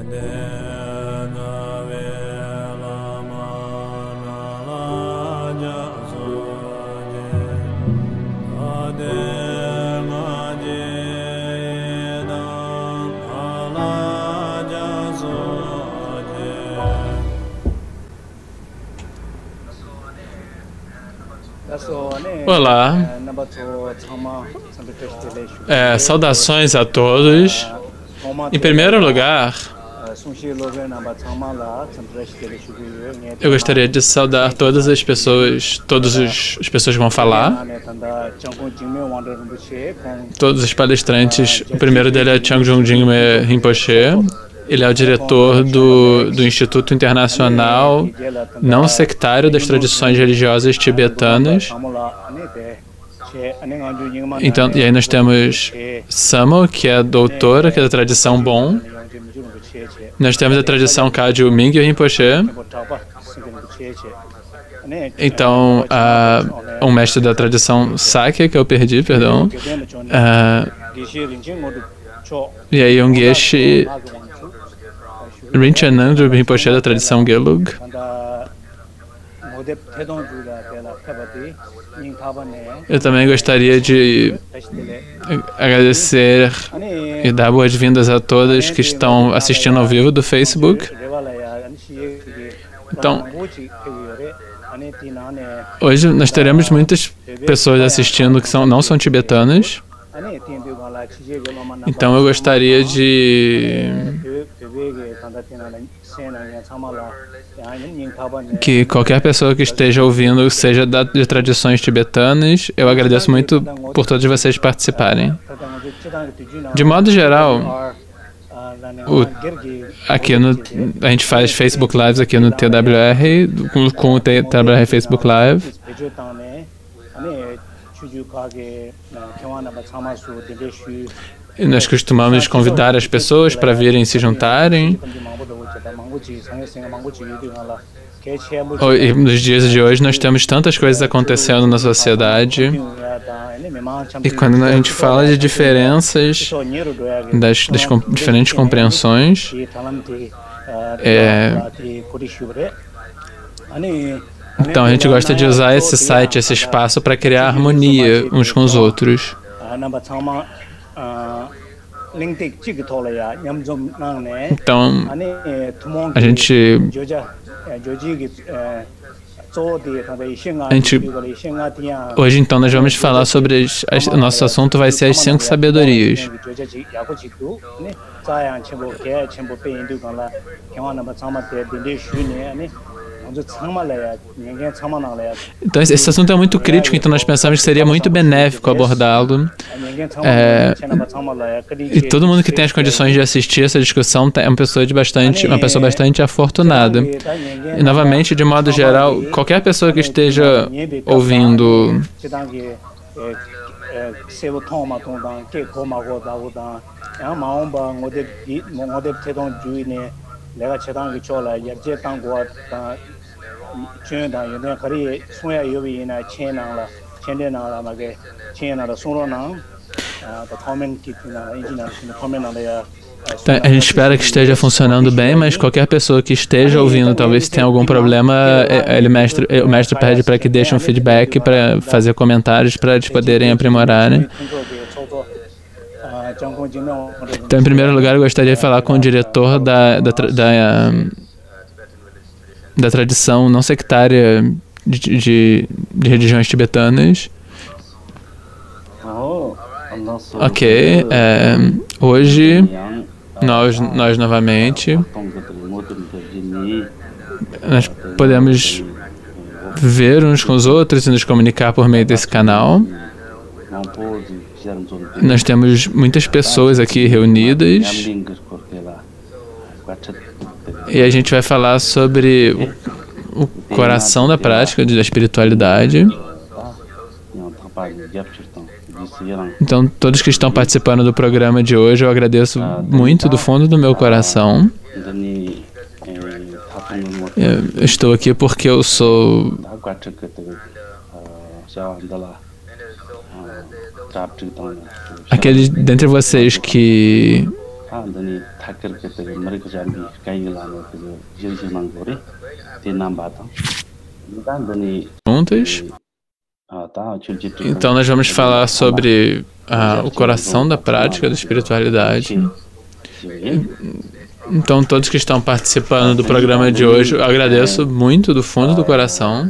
Olá, saudações a todos. Em primeiro lugar, eu gostaria de saudar todas as pessoas, as pessoas que vão falar, todos os palestrantes. O primeiro dele é Changjung Jingme Rinpoche. Ele é o diretor do Instituto Internacional Não Sectário das Tradições Religiosas Tibetanas. Então, e aí nós temos Samo, que é a doutora, que é da tradição Bon. Nós temos a tradição Kagyu Mingyu Rinpoche. Então, um mestre da tradição Sakya, que eu perdi, perdão. E aí um Geshe Rinchen Rinpoche da tradição Gelug. Eu também gostaria de agradecer e dar boas-vindas a todas que estão assistindo ao vivo do Facebook. Então, hoje nós teremos muitas pessoas assistindo que não são tibetanas. Então eu gostaria de que qualquer pessoa que esteja ouvindo seja de tradições tibetanas. Eu agradeço muito por todos vocês participarem. De modo geral, a gente faz Facebook Lives aqui no TWR, com o TWR Facebook Live. E nós costumamos convidar as pessoas para virem se juntarem. E nos dias de hoje nós temos tantas coisas acontecendo na sociedade. E quando a gente fala de diferenças, das diferentes compreensões, então a gente gosta de usar esse site, esse espaço, para criar harmonia uns com os outros. Então, a gente hoje, então, nós vamos falar sobre o nosso assunto vai ser as 5 sabedorias. Então, esse assunto é muito crítico, então nós pensamos que seria muito benéfico abordá-lo. E todo mundo que tem as condições de assistir essa discussão é uma pessoa bastante afortunada. E, novamente, de modo geral, qualquer pessoa que esteja ouvindo então, a gente espera que esteja funcionando bem, mas qualquer pessoa que esteja ouvindo, talvez tenha algum problema, o mestre pede para que deixe um feedback, para fazer comentários, para eles poderem aprimorarem. Então, em primeiro lugar, eu gostaria de falar com o diretor da tradição não sectária de religiões tibetanas. Ok, hoje nós novamente nós podemos ver uns com os outros e nos comunicar por meio desse canal. Nós temos muitas pessoas aqui reunidas e a gente vai falar sobre o coração da prática da espiritualidade. Então, todos que estão participando do programa de hoje, eu agradeço muito do fundo do meu coração. Eu estou aqui porque eu sou aquele dentre vocês que juntas. Então nós vamos falar sobre o coração da prática da espiritualidade. Então todos que estão participando do programa de hoje, eu agradeço muito do fundo do coração.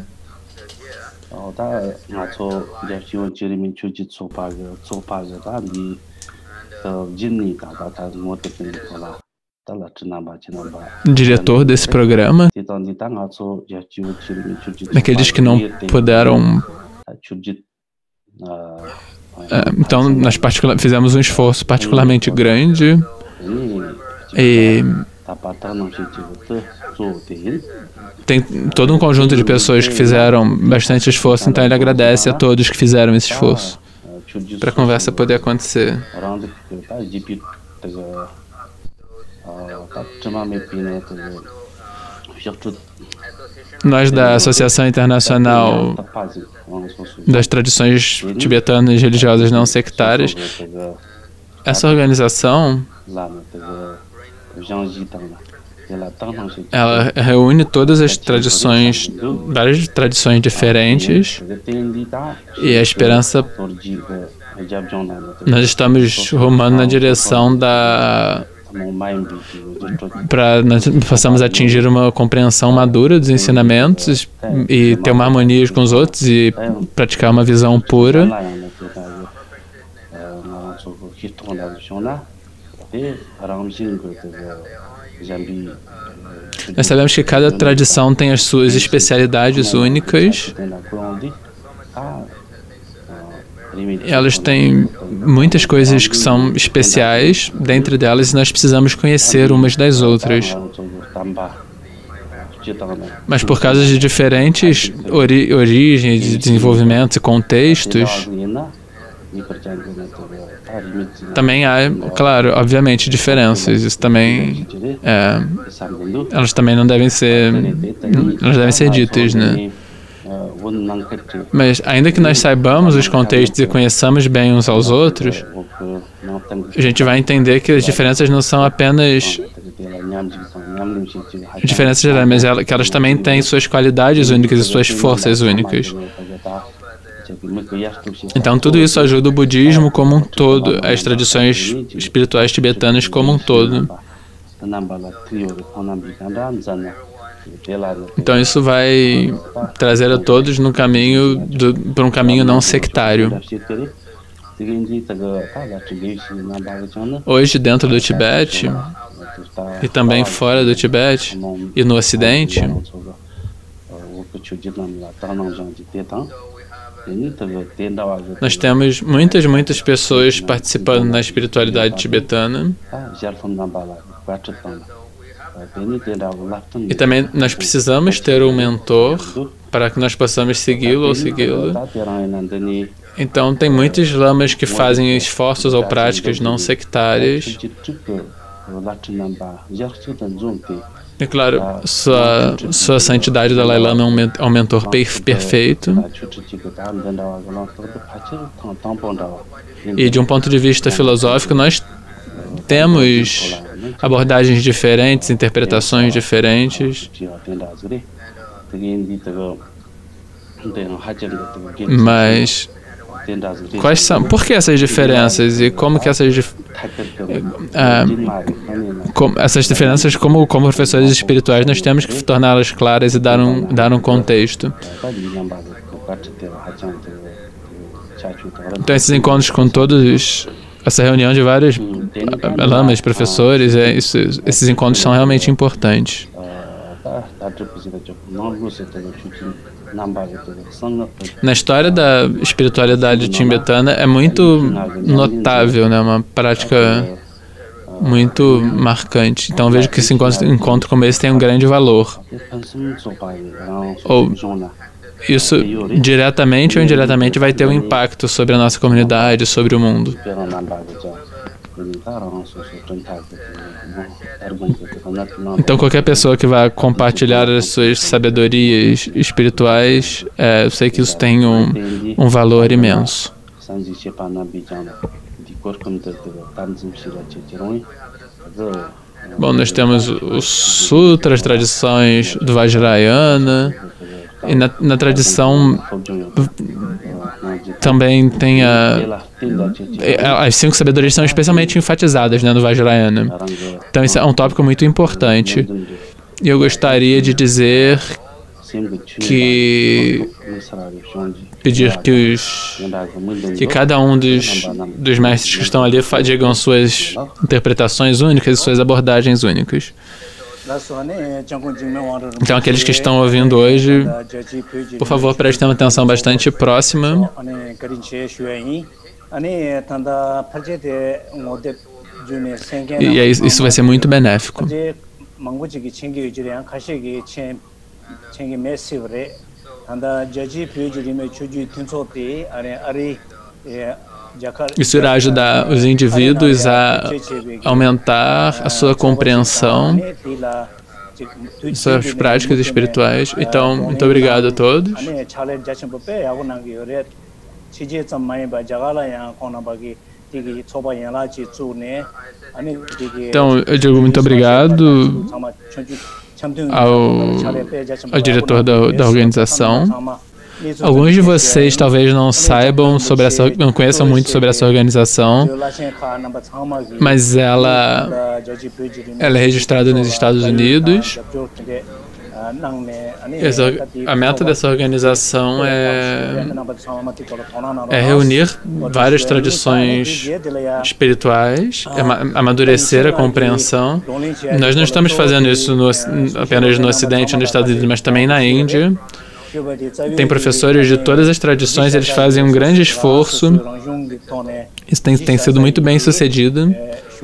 Diretor desse programa, aqueles que não puderam. Então, nós fizemos um esforço particularmente grande e tem todo um conjunto de pessoas que fizeram bastante esforço, então ele agradece a todos que fizeram esse esforço para a conversa poder acontecer. Nós da Associação Internacional das Tradições Tibetanas Religiosas Não Sectárias, essa organização, ela reúne todas as tradições, várias tradições diferentes, e a esperança, nós estamos rumando na direção para nós possamos atingir uma compreensão madura dos ensinamentos e ter uma harmonia com os outros e praticar uma visão pura. Nós sabemos que cada tradição tem as suas especialidades únicas. Elas têm muitas coisas que são especiais, dentre delas nós precisamos conhecer umas das outras. Mas por causa de diferentes origens, desenvolvimentos e contextos, também há, claro, obviamente, diferenças. Isso também, elas também não devem ser, elas devem ser ditas, né? Mas ainda que nós saibamos os contextos e conheçamos bem uns aos outros, a gente vai entender que as diferenças não são apenas diferenças gerais, mas que elas também têm suas qualidades únicas e suas forças únicas. Então tudo isso ajuda o budismo como um todo, as tradições espirituais tibetanas como um todo. Então isso vai trazer a todos no caminho para um caminho não sectário. Hoje, dentro do Tibete, e também fora do Tibete, e no Ocidente, nós temos muitas pessoas participando na espiritualidade tibetana. E também nós precisamos ter um mentor para que nós possamos segui-lo ou segui-la. Então tem muitos lamas que fazem esforços ou práticas não sectárias. E claro, sua santidade Dalai Lama é um mentor perfeito. E de um ponto de vista filosófico, nós temos abordagens diferentes, interpretações diferentes. Mas por que essas diferenças e como que essas diferenças, como professores espirituais, nós temos que torná-las claras e dar um contexto. Então esses encontros com todos, essa reunião de vários lamas, professores, esses encontros são realmente importantes. Na história da espiritualidade tibetana é muito notável, né? Uma prática muito marcante. Então vejo que esse encontro como esse tem um grande valor. Isso diretamente ou indiretamente vai ter um impacto sobre a nossa comunidade, sobre o mundo. Então qualquer pessoa que vai compartilhar as suas sabedorias espirituais, eu sei que isso tem um valor imenso. Bom, nós temos o Sutra, as tradições do Vajrayana, e na tradição também tem as 5 sabedorias são especialmente enfatizadas, né, no Vajrayana. Então isso é um tópico muito importante. E eu gostaria de dizer que pedir que cada um dos mestres que estão ali digam suas interpretações únicas e suas abordagens únicas. Então, aqueles que estão ouvindo hoje, por favor, prestem uma atenção bastante próxima. E isso vai ser muito benéfico. Isso irá ajudar os indivíduos a aumentar a sua compreensão, suas práticas espirituais. Então, muito obrigado a todos. Então, eu digo muito obrigado ao diretor da organização. Alguns de vocês talvez não saibam não conheçam muito sobre essa organização, mas ela é registrada nos Estados Unidos. A meta dessa organização é reunir várias tradições espirituais, amadurecer a compreensão. Nós não estamos fazendo isso apenas no Ocidente, nos Estados Unidos, mas também na Índia. Tem professores de todas as tradições, eles fazem um grande esforço. Isso tem sido muito bem sucedido.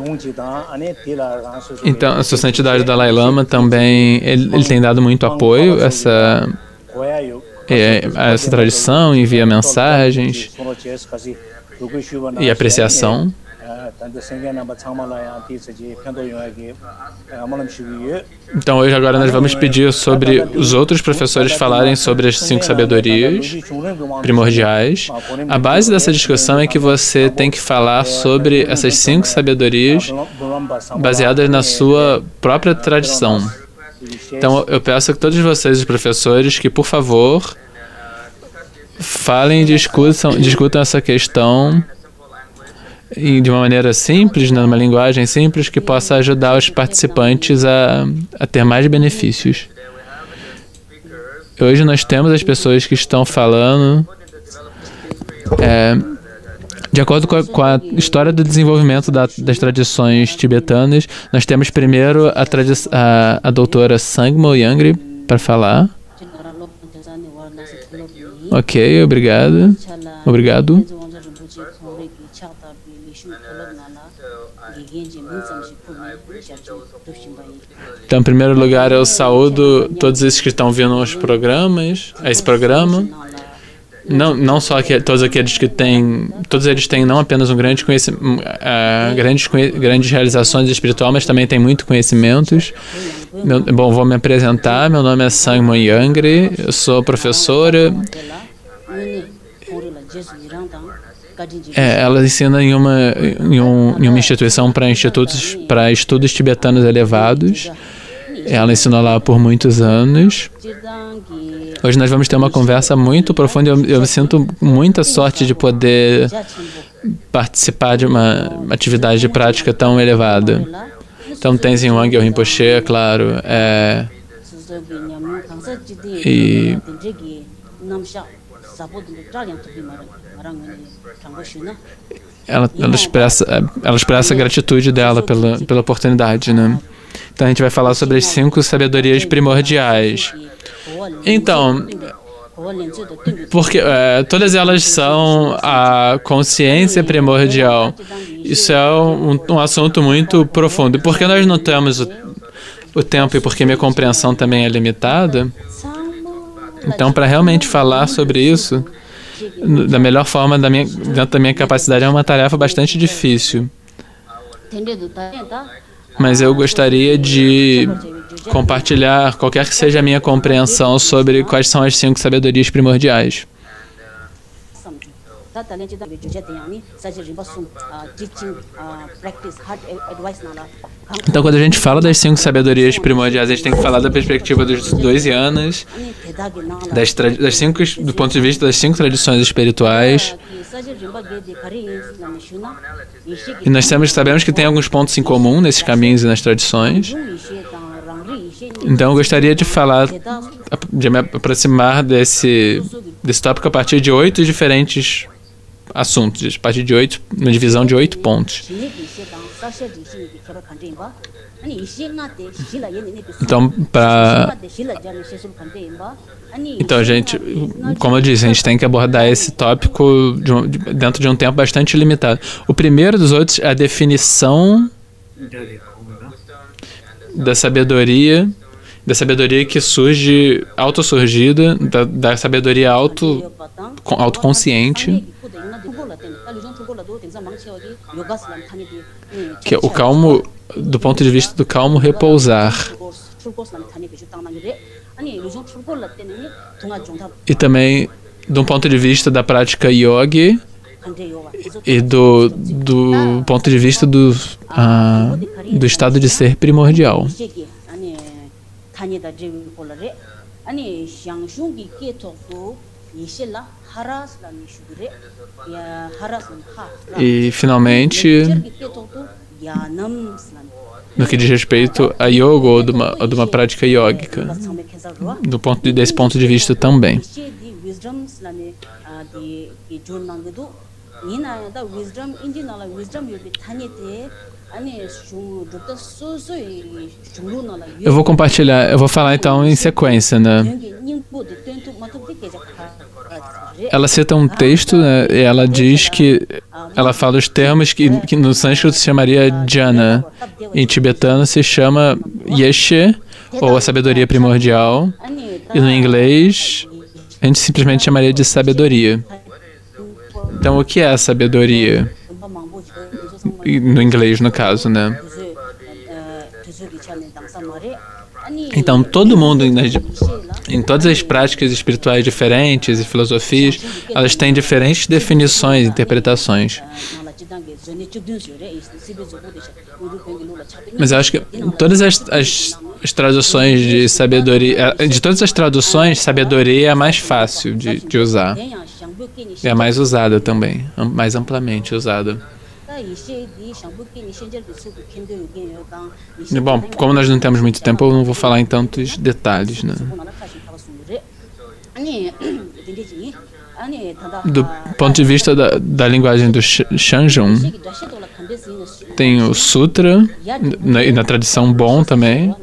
Então, a Sua Santidade Dalai Lama também, ele tem dado muito apoio a essa tradição, envia mensagens e apreciação. Então, hoje agora nós vamos pedir sobre os outros professores falarem sobre as 5 sabedorias primordiais. A base dessa discussão é que você tem que falar sobre essas 5 sabedorias baseadas na sua própria tradição. Então, eu peço a todos vocês, os professores, que, por favor, falem e discutam essa questão e de uma maneira simples, numa linguagem simples, que possa ajudar os participantes a ter mais benefícios. Hoje nós temos as pessoas que estão falando de acordo com a história do desenvolvimento das tradições tibetanas. Nós temos primeiro a doutora Sangmo Yangri para falar. Ok, obrigado. Obrigado. Então, em primeiro lugar, eu saúdo todos esses que estão vindo a esse programa. Não só todos aqueles que têm, todos eles têm não apenas um grande conhecimento, grandes realizações espirituais, mas também têm muito conhecimentos. Bom, vou me apresentar. Meu nome é Sangmo Yangri, eu sou professora. Ela ensina em uma instituição para estudos tibetanos elevados. Ela ensinou lá por muitos anos. Hoje nós vamos ter uma conversa muito profunda. Eu sinto muita sorte de poder participar de uma atividade de prática tão elevada. Então, Tenzin Wangyal Rinpoche, é claro, ela expressa a gratitude dela pela oportunidade, né? Então, a gente vai falar sobre as 5 sabedorias primordiais. Então, porque todas elas são a consciência primordial. Isso é um assunto muito profundo. E porque nós não temos o tempo e porque minha compreensão também é limitada, então, para realmente falar sobre isso da melhor forma, dentro da minha capacidade, é uma tarefa bastante difícil. Mas eu gostaria de compartilhar qualquer que seja a minha compreensão sobre quais são as 5 sabedorias primordiais. Então, quando a gente fala das 5 sabedorias primordiais, a gente tem que falar da perspectiva dos 2 yanas, do ponto de vista das 5 tradições espirituais. E nós sabemos que tem alguns pontos em comum nesses caminhos e nas tradições. Então, eu gostaria de falar, de me aproximar desse tópico a partir de 8 diferentes assuntos, a partir de uma divisão de 8 pontos. Então, gente, como eu disse, a gente tem que abordar esse tópico dentro de um tempo bastante limitado. O primeiro dos outros é a definição da sabedoria que surge, autossurgida, da sabedoria autoconsciente, que é o calmo, do ponto de vista do calmo repousar. E também, do ponto de vista da prática yogi, e do ponto de vista do estado de ser primordial. E, finalmente, no que diz respeito a yoga ou de uma prática yógica, desse ponto de vista também. Eu vou compartilhar, eu vou falar então em sequência, né? Ela cita um texto, né, e ela diz que ela fala os termos que no sânscrito se chamaria jhana, em tibetano se chama yeshe, ou a sabedoria primordial, e no inglês a gente simplesmente chamaria de sabedoria. Então, o que é a sabedoria? No inglês, no caso, né? Então, todo mundo, em todas as práticas espirituais diferentes e filosofias, elas têm diferentes definições e interpretações. Mas eu acho que todas as traduções de sabedoria, de todas as traduções, sabedoria é a mais fácil de usar. É a mais usada também, mais amplamente usada. Bom, como nós não temos muito tempo, eu não vou falar em tantos detalhes, né? Do ponto de vista da linguagem do Shanjung, tem o Sutra, e na tradição Bon também.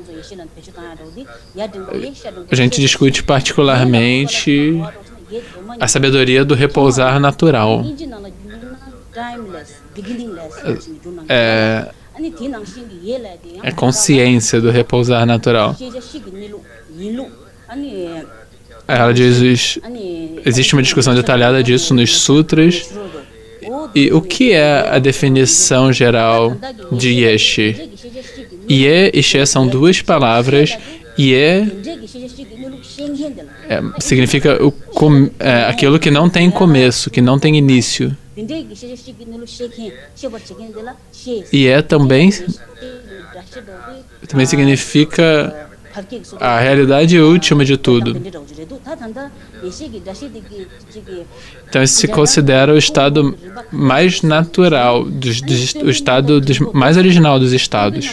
A gente discute particularmente a sabedoria do repousar natural. É consciência do repousar natural. Ela diz, existe uma discussão detalhada disso nos sutras. E o que é a definição geral de Yeshe? Ye e She são duas palavras. Ye significa aquilo que não tem começo, que não tem início. E também significa a realidade última de tudo. Então, esse se considera o estado mais natural, o estado mais original dos estados.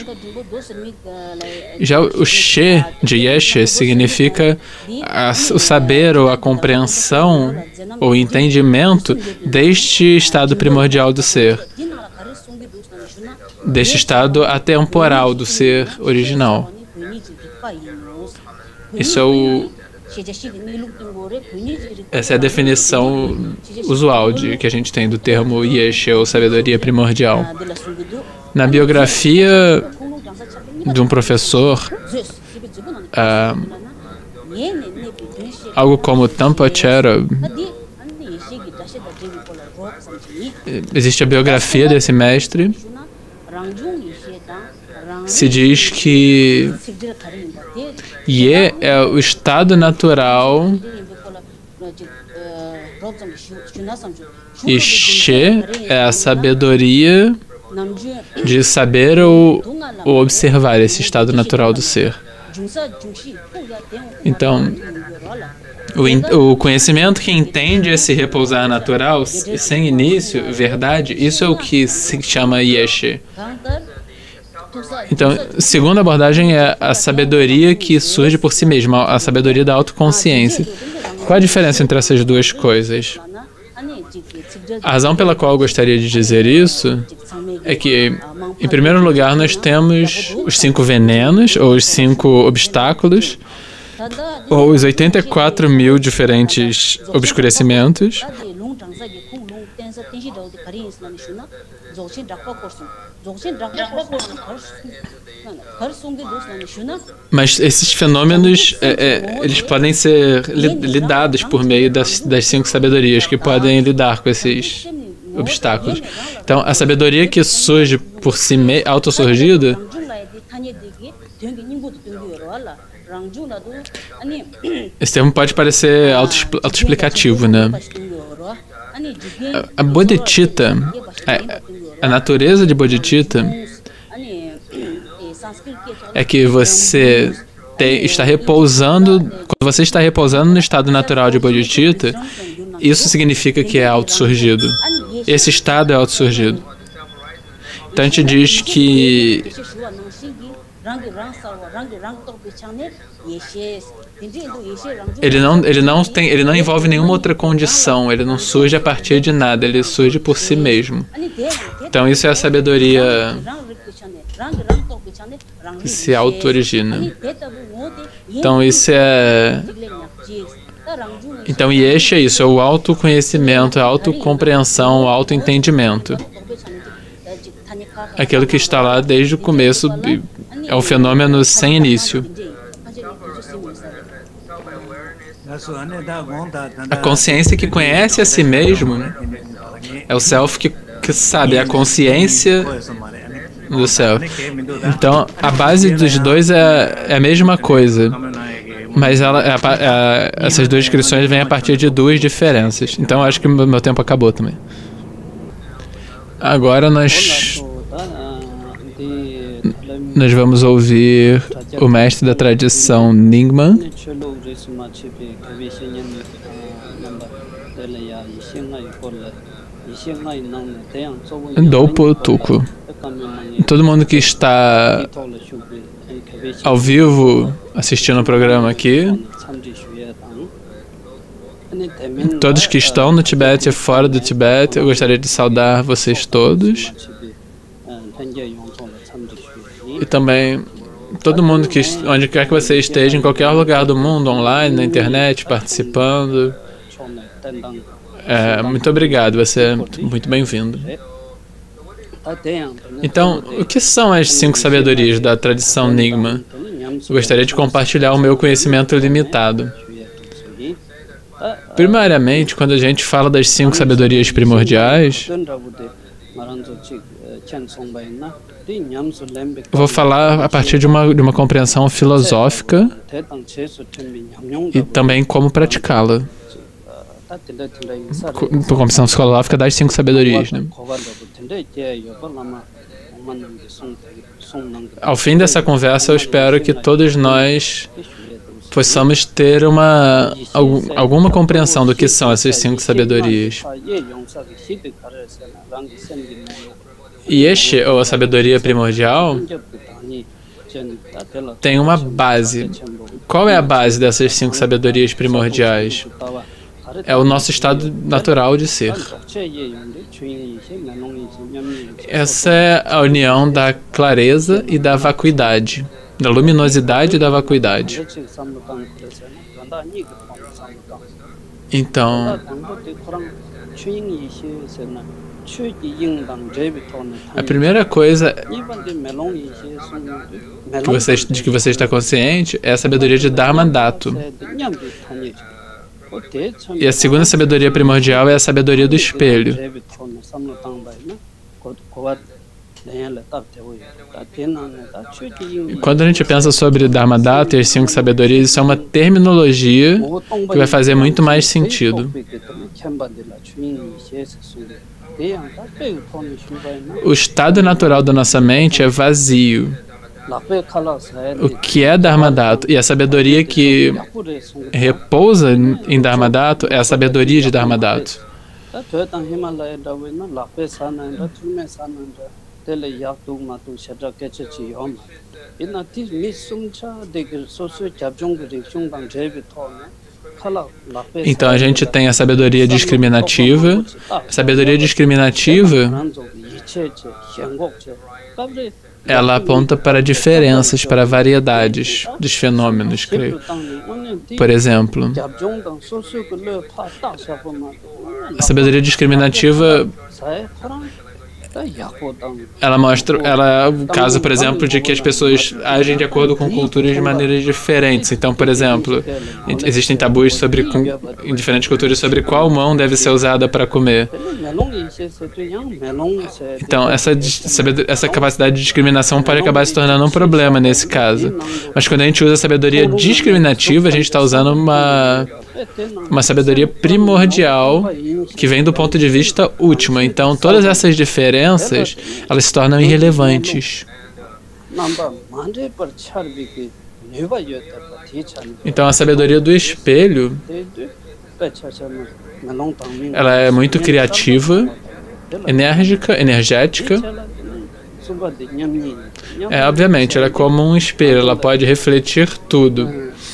Já o She de Yeshe significa o saber ou a compreensão ou entendimento deste estado primordial do ser, deste estado atemporal do ser original. Essa é a definição usual que a gente tem do termo Yeshe, ou sabedoria primordial. Na biografia de um professor, algo como Tampachara, existe a biografia desse mestre. Se diz que Ye é o estado natural E She é a sabedoria de saber ou observar esse estado natural do ser. Então, o conhecimento que entende esse repousar natural, sem início, verdade, isso é o que se chama Yeshe. Então, segunda abordagem é a sabedoria que surge por si mesma, a sabedoria da autoconsciência. Qual a diferença entre essas duas coisas? A razão pela qual eu gostaria de dizer isso é que, em primeiro lugar, nós temos os 5 venenos, ou os 5 obstáculos, ou os 84 mil diferentes obscurecimentos. Mas esses fenômenos, eles podem ser lidados por meio das 5 sabedorias, que podem lidar com esses obstáculos. Então, a sabedoria que surge por si autossurgida, esse termo pode parecer autoexplicativo, né? A bodhicitta, a natureza de bodhicitta é que você está repousando, quando você está repousando no estado natural de bodhicitta, isso significa que é autossurgido. Esse estado é autossurgido. Então a gente diz que ele não envolve nenhuma outra condição, ele não surge a partir de nada, ele surge por si mesmo. Então isso é a sabedoria que se auto-origina. Então isso é... Então Yeshe é isso, é o autoconhecimento, a autocompreensão, o autoentendimento. Aquilo que está lá desde o começo, é um fenômeno sem início. A consciência que conhece a si mesmo, né? É o self que sabe, é a consciência do self. Então, a base dos dois é a mesma coisa, mas essas duas descrições vêm a partir de 2 diferenças. Então, acho que meu tempo acabou também. Agora nós vamos ouvir o mestre da tradição Nyingma, Dopo Tuku. Todo mundo que está ao vivo assistindo o programa aqui, todos que estão no Tibete e fora do Tibete, eu gostaria de saudar vocês todos. E também todo mundo onde quer que você esteja, em qualquer lugar do mundo, online, na internet, participando. Muito obrigado, você é muito bem-vindo. Então, o que são as 5 sabedorias da tradição Nyingma? Eu gostaria de compartilhar o meu conhecimento limitado. Primariamente, quando a gente fala das 5 sabedorias primordiais, eu vou falar a partir de uma compreensão filosófica e também como praticá-la. Compreensão filosófica das 5 sabedorias, né? Ao fim dessa conversa, eu espero que todos nós possamos ter alguma compreensão do que são essas 5 sabedorias. Yeshe, ou a sabedoria primordial, tem uma base. Qual é a base dessas 5 sabedorias primordiais? É o nosso estado natural de ser. Essa é a união da clareza e da vacuidade, da luminosidade e da vacuidade. Então, a primeira coisa de que você está consciente é a sabedoria de Dharma Dhatu. E a segunda sabedoria primordial é a sabedoria do espelho. Quando a gente pensa sobre Dharmadhata e as 5 sabedorias, isso é uma terminologia que vai fazer muito mais sentido. O estado natural da nossa mente é vazio. O que é Dharmadhata? E a sabedoria que repousa em Dharmadhata é a sabedoria de Dharmadhata. Então a gente tem a sabedoria discriminativa. A sabedoria discriminativa, ela aponta para diferenças, para variedades dos fenômenos, creio. Por exemplo, a sabedoria discriminativa, ela mostra, o caso, por exemplo, de que as pessoas agem de acordo com culturas de maneiras diferentes. Então, por exemplo, existem tabus em diferentes culturas sobre qual mão deve ser usada para comer. Então, essa capacidade de discriminação pode acabar se tornando um problema nesse caso. Mas quando a gente usa a sabedoria discriminativa, a gente está usando uma sabedoria primordial que vem do ponto de vista último. Então, todas essas diferenças, elas se tornam irrelevantes. Então, a sabedoria do espelho, ela é muito criativa, energética. Obviamente, ela é como um espelho, ela pode refletir tudo.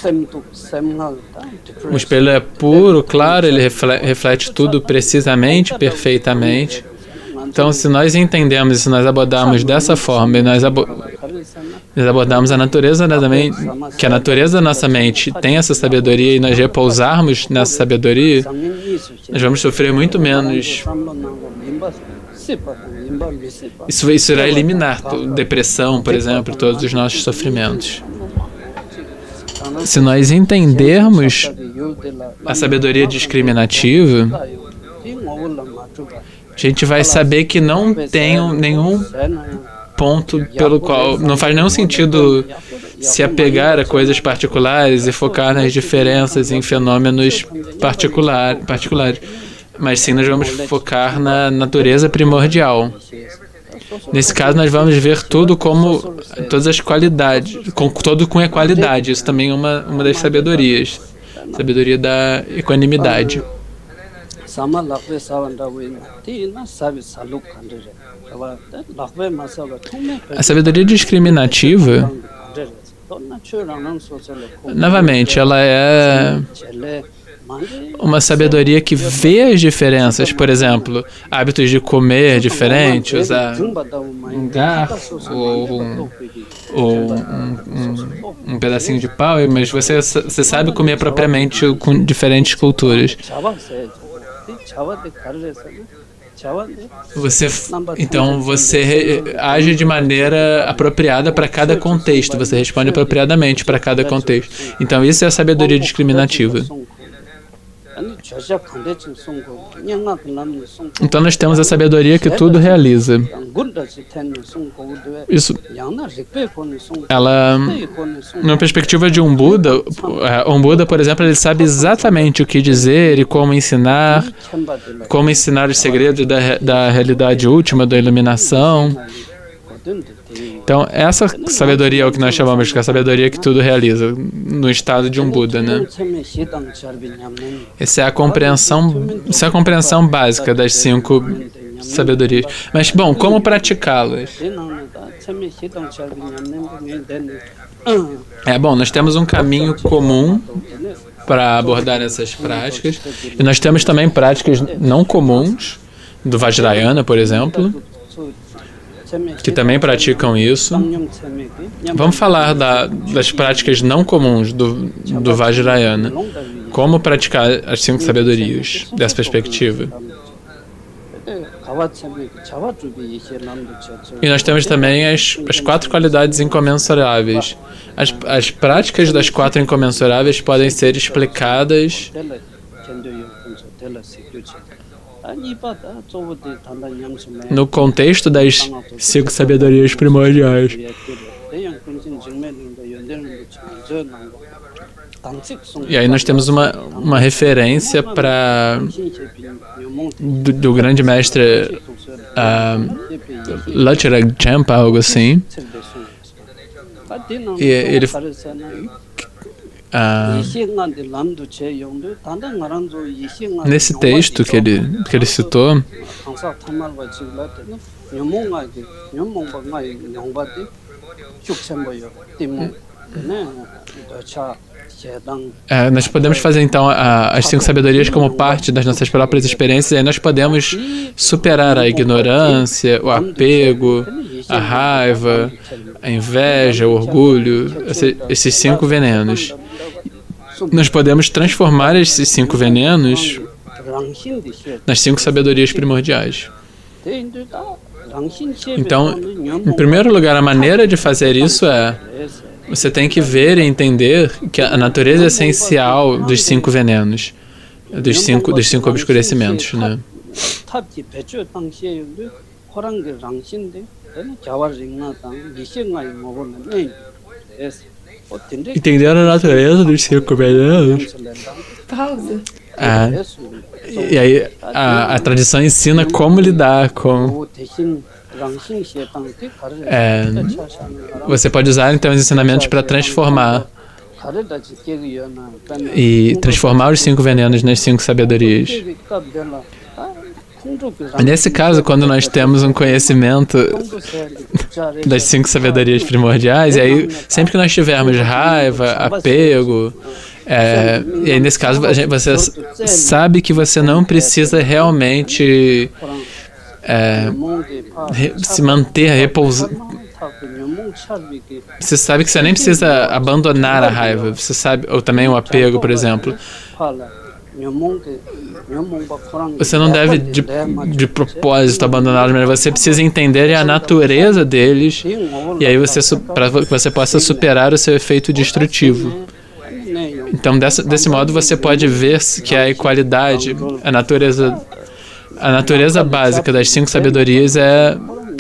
O espelho é puro, claro, ele reflete tudo precisamente, perfeitamente. Então, se nós entendemos e se nós abordarmos dessa forma, e nós abordarmos a natureza da mente, que a natureza da nossa mente tem essa sabedoria e nós repousarmos nessa sabedoria, nós vamos sofrer muito menos. Isso irá eliminar depressão, por exemplo, todos os nossos sofrimentos. Se nós entendermos a sabedoria discriminativa, a gente vai saber que não tem nenhum ponto pelo qual não faz nenhum sentido se apegar a coisas particulares e focar nas diferenças em fenômenos particulares. Mas sim, nós vamos focar na natureza primordial. Nesse caso, nós vamos ver tudo como todas as qualidades, tudo com equalidade. Isso também é uma das sabedorias, sabedoria da equanimidade. A sabedoria discriminativa, novamente, ela é uma sabedoria que vê as diferenças, por exemplo, hábitos de comer diferentes, usar um garfo ou um pedacinho de pau, mas você sabe comer propriamente com diferentes culturas. Então você age de maneira apropriada para cada contexto, você responde apropriadamente para cada contexto. Então isso é a sabedoria discriminativa. Então nós temos a sabedoria que tudo realiza. Isso, numa perspectiva de um Buda, por exemplo, ele sabe exatamente o que dizer e como ensinar os segredos da realidade última, da iluminação. Então, essa sabedoria é o que nós chamamos de sabedoria que tudo realiza, no estado de um Buda, né? Essa é a compreensão básica das 5 sabedorias. Mas, bom, como praticá-las? Bom, nós temos um caminho comum para abordar essas práticas, e nós temos também práticas não comuns, do Vajrayana, por exemplo, que também praticam isso. Vamos falar das práticas não comuns do Vajrayana. Como praticar as 5 sabedorias dessa perspectiva. E nós temos também as 4 qualidades incomensuráveis. As práticas das 4 incomensuráveis podem ser explicadas no contexto das 5 sabedorias primordiais. E aí nós temos uma referência do grande mestre Lachara Champa, algo assim. E ele nesse texto que ele citou, nós podemos fazer então as 5 sabedorias como parte das nossas próprias experiências, e aí nós podemos superar a ignorância, o apego, a raiva, a inveja, o orgulho, esses 5 venenos. Nós podemos transformar esses 5 venenos nas 5 sabedorias primordiais. Então, em primeiro lugar, a maneira de fazer isso é: você tem que ver e entender que a natureza essencial dos 5 venenos, dos cinco obscurecimentos, né? Entender a natureza dos 5 venenos. E aí a tradição ensina como lidar com. Você pode usar então os ensinamentos para transformar os 5 venenos nas 5 sabedorias. Nesse caso, quando nós temos um conhecimento das 5 sabedorias primordiais, e aí sempre que nós tivermos raiva, apego, e aí nesse caso você sabe que você não precisa realmente se manter repousado. Você sabe que você nem precisa abandonar a raiva. Você sabe, ou também o apego, por exemplo. Você não deve de propósito abandoná-los, mas você precisa entender a natureza deles, e aí para que você possa superar o seu efeito destrutivo. Então, desse modo, você pode ver que a equalidade, a natureza básica das 5 sabedorias é...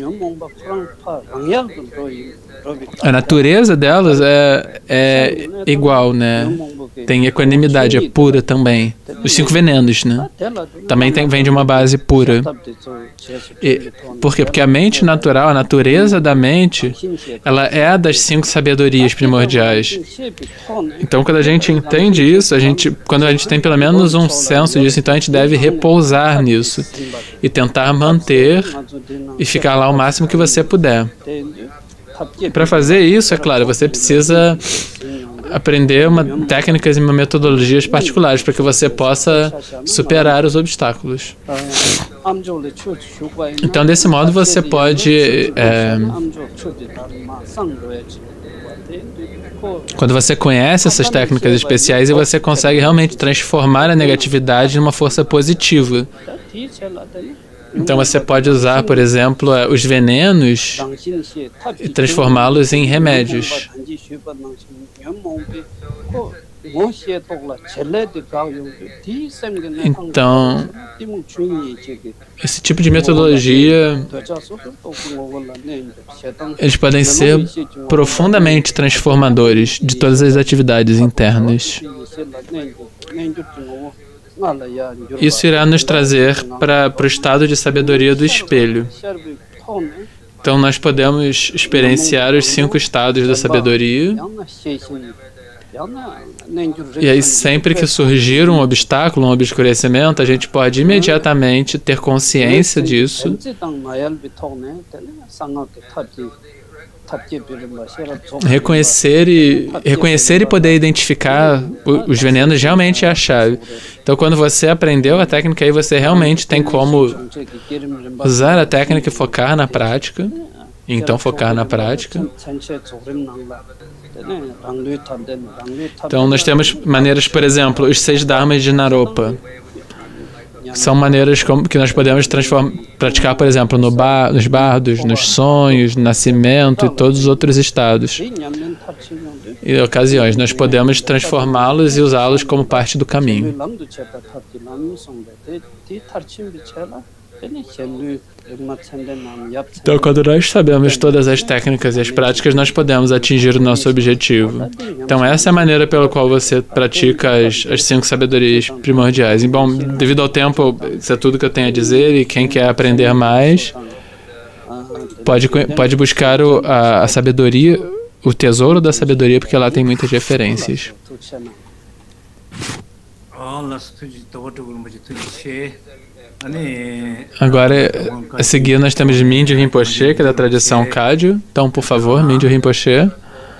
A natureza delas é igual, né? Tem equanimidade, é pura também. Os 5 venenos, né? Também vem de uma base pura. Por quê? Porque a mente natural, a natureza da mente, ela é a das 5 sabedorias primordiais. Então, quando a gente entende isso, quando a gente tem pelo menos um senso disso, então a gente deve repousar nisso e tentar manter e ficar lá o máximo que você puder. Para fazer isso, é claro, você precisa aprender técnicas e metodologias particulares para que você possa superar os obstáculos. Então, desse modo, você pode... quando você conhece essas técnicas especiais, você consegue realmente transformar a negatividade numa força positiva. Então você pode usar, por exemplo, os venenos e transformá-los em remédios. Então, esse tipo de metodologia, eles podem ser profundamente transformadores de todas as atividades internas. Isso irá nos trazer para o estado de sabedoria do espelho. Então, nós podemos experienciar os 5 estados da sabedoria. E aí, sempre que surgir um obstáculo, um obscurecimento, a gente pode imediatamente ter consciência disso. Reconhecer e poder identificar os venenos realmente é a chave. Então, quando você aprendeu a técnica, aí você realmente tem como usar a técnica e focar na prática. Então, focar na prática. Então, nós temos maneiras, por exemplo, os 6 dharmas de Naropa. são maneiras que nós podemos praticar, por exemplo, nos bardos, nos sonhos, no nascimento e todos os outros estados e ocasiões. Nós podemos transformá-los e usá-los como parte do caminho. Então, quando nós sabemos todas as técnicas e as práticas, nós podemos atingir o nosso objetivo. Então, essa é a maneira pela qual você pratica as 5 sabedorias primordiais. E, bom, devido ao tempo, isso é tudo que eu tenho a dizer, e quem quer aprender mais pode buscar a sabedoria, o tesouro da sabedoria, porque lá tem muitas referências. Agora, a seguir, nós temos Mingyur Rinpoche, que é da tradição Kagyu. Então, por favor, Mingyur Rinpoche.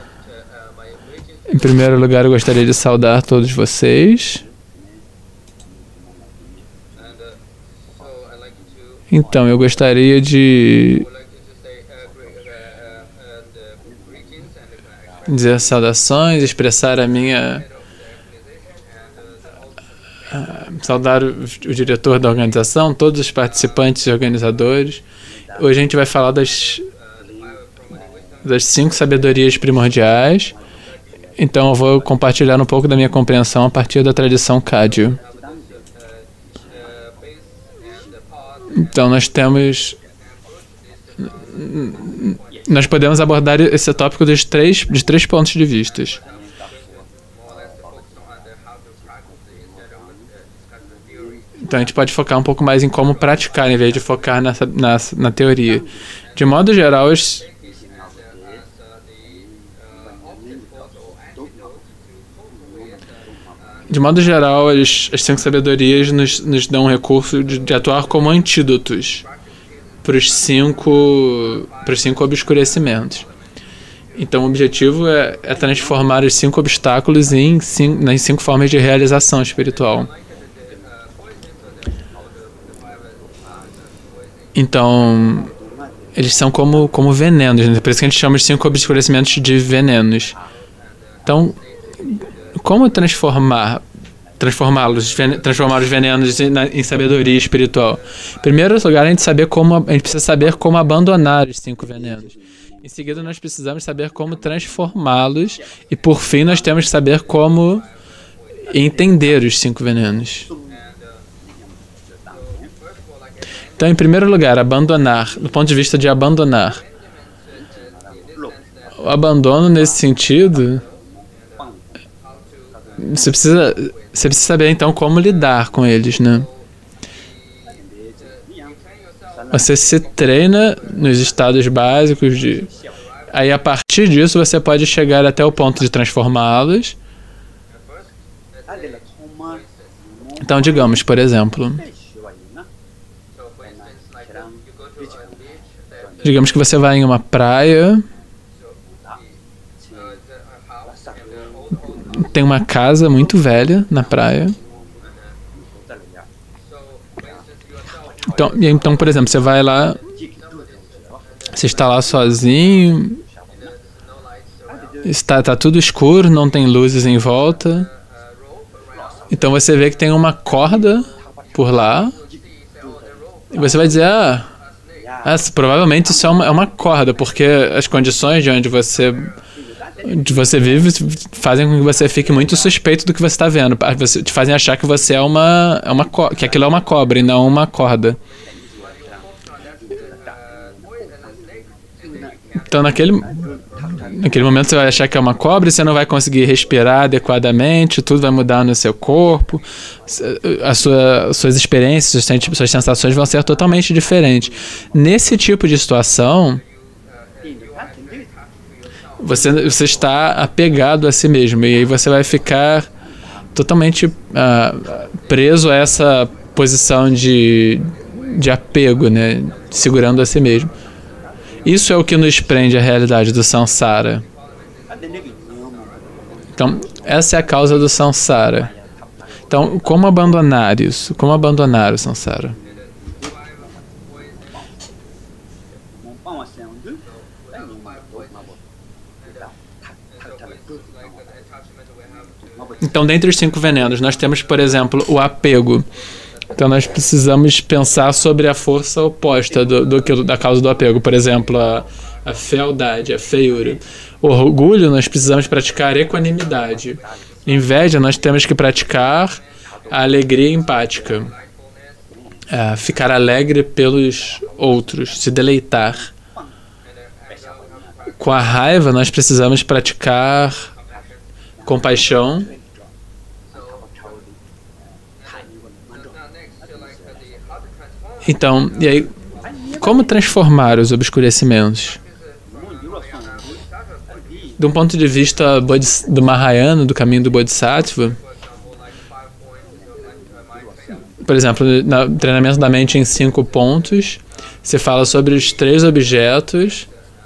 Em primeiro lugar, eu gostaria de saudar todos vocês. Então, eu gostaria de dizer saudações, expressar a minha... saudar o diretor da organização, todos os participantes e organizadores. Hoje a gente vai falar das 5 sabedorias primordiais. Então eu vou compartilhar um pouco da minha compreensão a partir da tradição Kagyu. Então nós podemos abordar esse tópico de 3 pontos de vista. Então a gente pode focar um pouco mais em como praticar, em vez de focar na teoria. De modo geral, as 5 sabedorias nos dão um recurso de atuar como antídotos para os 5 obscurecimentos. Então o objetivo é transformar os 5 obstáculos nas 5 formas de realização espiritual. Então, eles são como venenos, né? Por isso que a gente chama os 5 obscurecimentos de venenos. Então, como transformar os venenos em sabedoria espiritual? Em primeiro lugar, a gente precisa saber como abandonar os 5 venenos. Em seguida, nós precisamos saber como transformá-los. E, por fim, nós temos que saber como entender os 5 venenos. Então, em primeiro lugar, abandonar, do ponto de vista de abandonar. O abandono, nesse sentido, você precisa saber, então, como lidar com eles, né? Você se treina nos estados básicos aí, a partir disso, você pode chegar até o ponto de transformá-los. Então, digamos, por exemplo... Digamos que você vai em uma praia, tem uma casa muito velha na praia. Então, por exemplo, você vai lá, você está lá sozinho, está tudo escuro, não tem luzes em volta. Então você vê que tem uma corda por lá, e você vai dizer, provavelmente isso é uma corda, porque as condições de onde você vive fazem com que você fique muito suspeito do que você está vendo. Te fazem achar que você que aquilo é uma cobra e não uma corda. Então, naquele momento você vai achar que é uma cobra e você não vai conseguir respirar adequadamente, tudo vai mudar no seu corpo, suas experiências, suas sensações vão ser totalmente diferentes. Nesse tipo de situação, você está apegado a si mesmo, e aí você vai ficar totalmente preso a essa posição de apego, né, segurando a si mesmo. Isso é o que nos prende à realidade do samsara. Então, essa é a causa do samsara. Então, como abandonar isso? Como abandonar o samsara? Então, dentre os 5 venenos, nós temos, por exemplo, o apego. Então nós precisamos pensar sobre a força oposta da causa do apego. Por exemplo, a fealdade, a feiura. O orgulho, nós precisamos praticar equanimidade. Inveja, nós temos que praticar a alegria empática. Ficar alegre pelos outros, se deleitar. Com a raiva, nós precisamos praticar compaixão. Então, e aí, como transformar os obscurecimentos? De um ponto de vista do Mahayana, do caminho do Bodhisattva, por exemplo, no treinamento da mente em 5 pontos, você fala sobre os 3 objetos.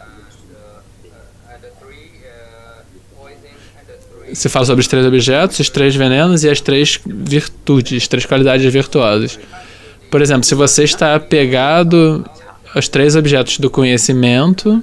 Você fala sobre os 3 objetos, os 3 venenos e as 3 virtudes, 3 qualidades virtuosas. Por exemplo, se você está apegado aos 3 objetos do conhecimento,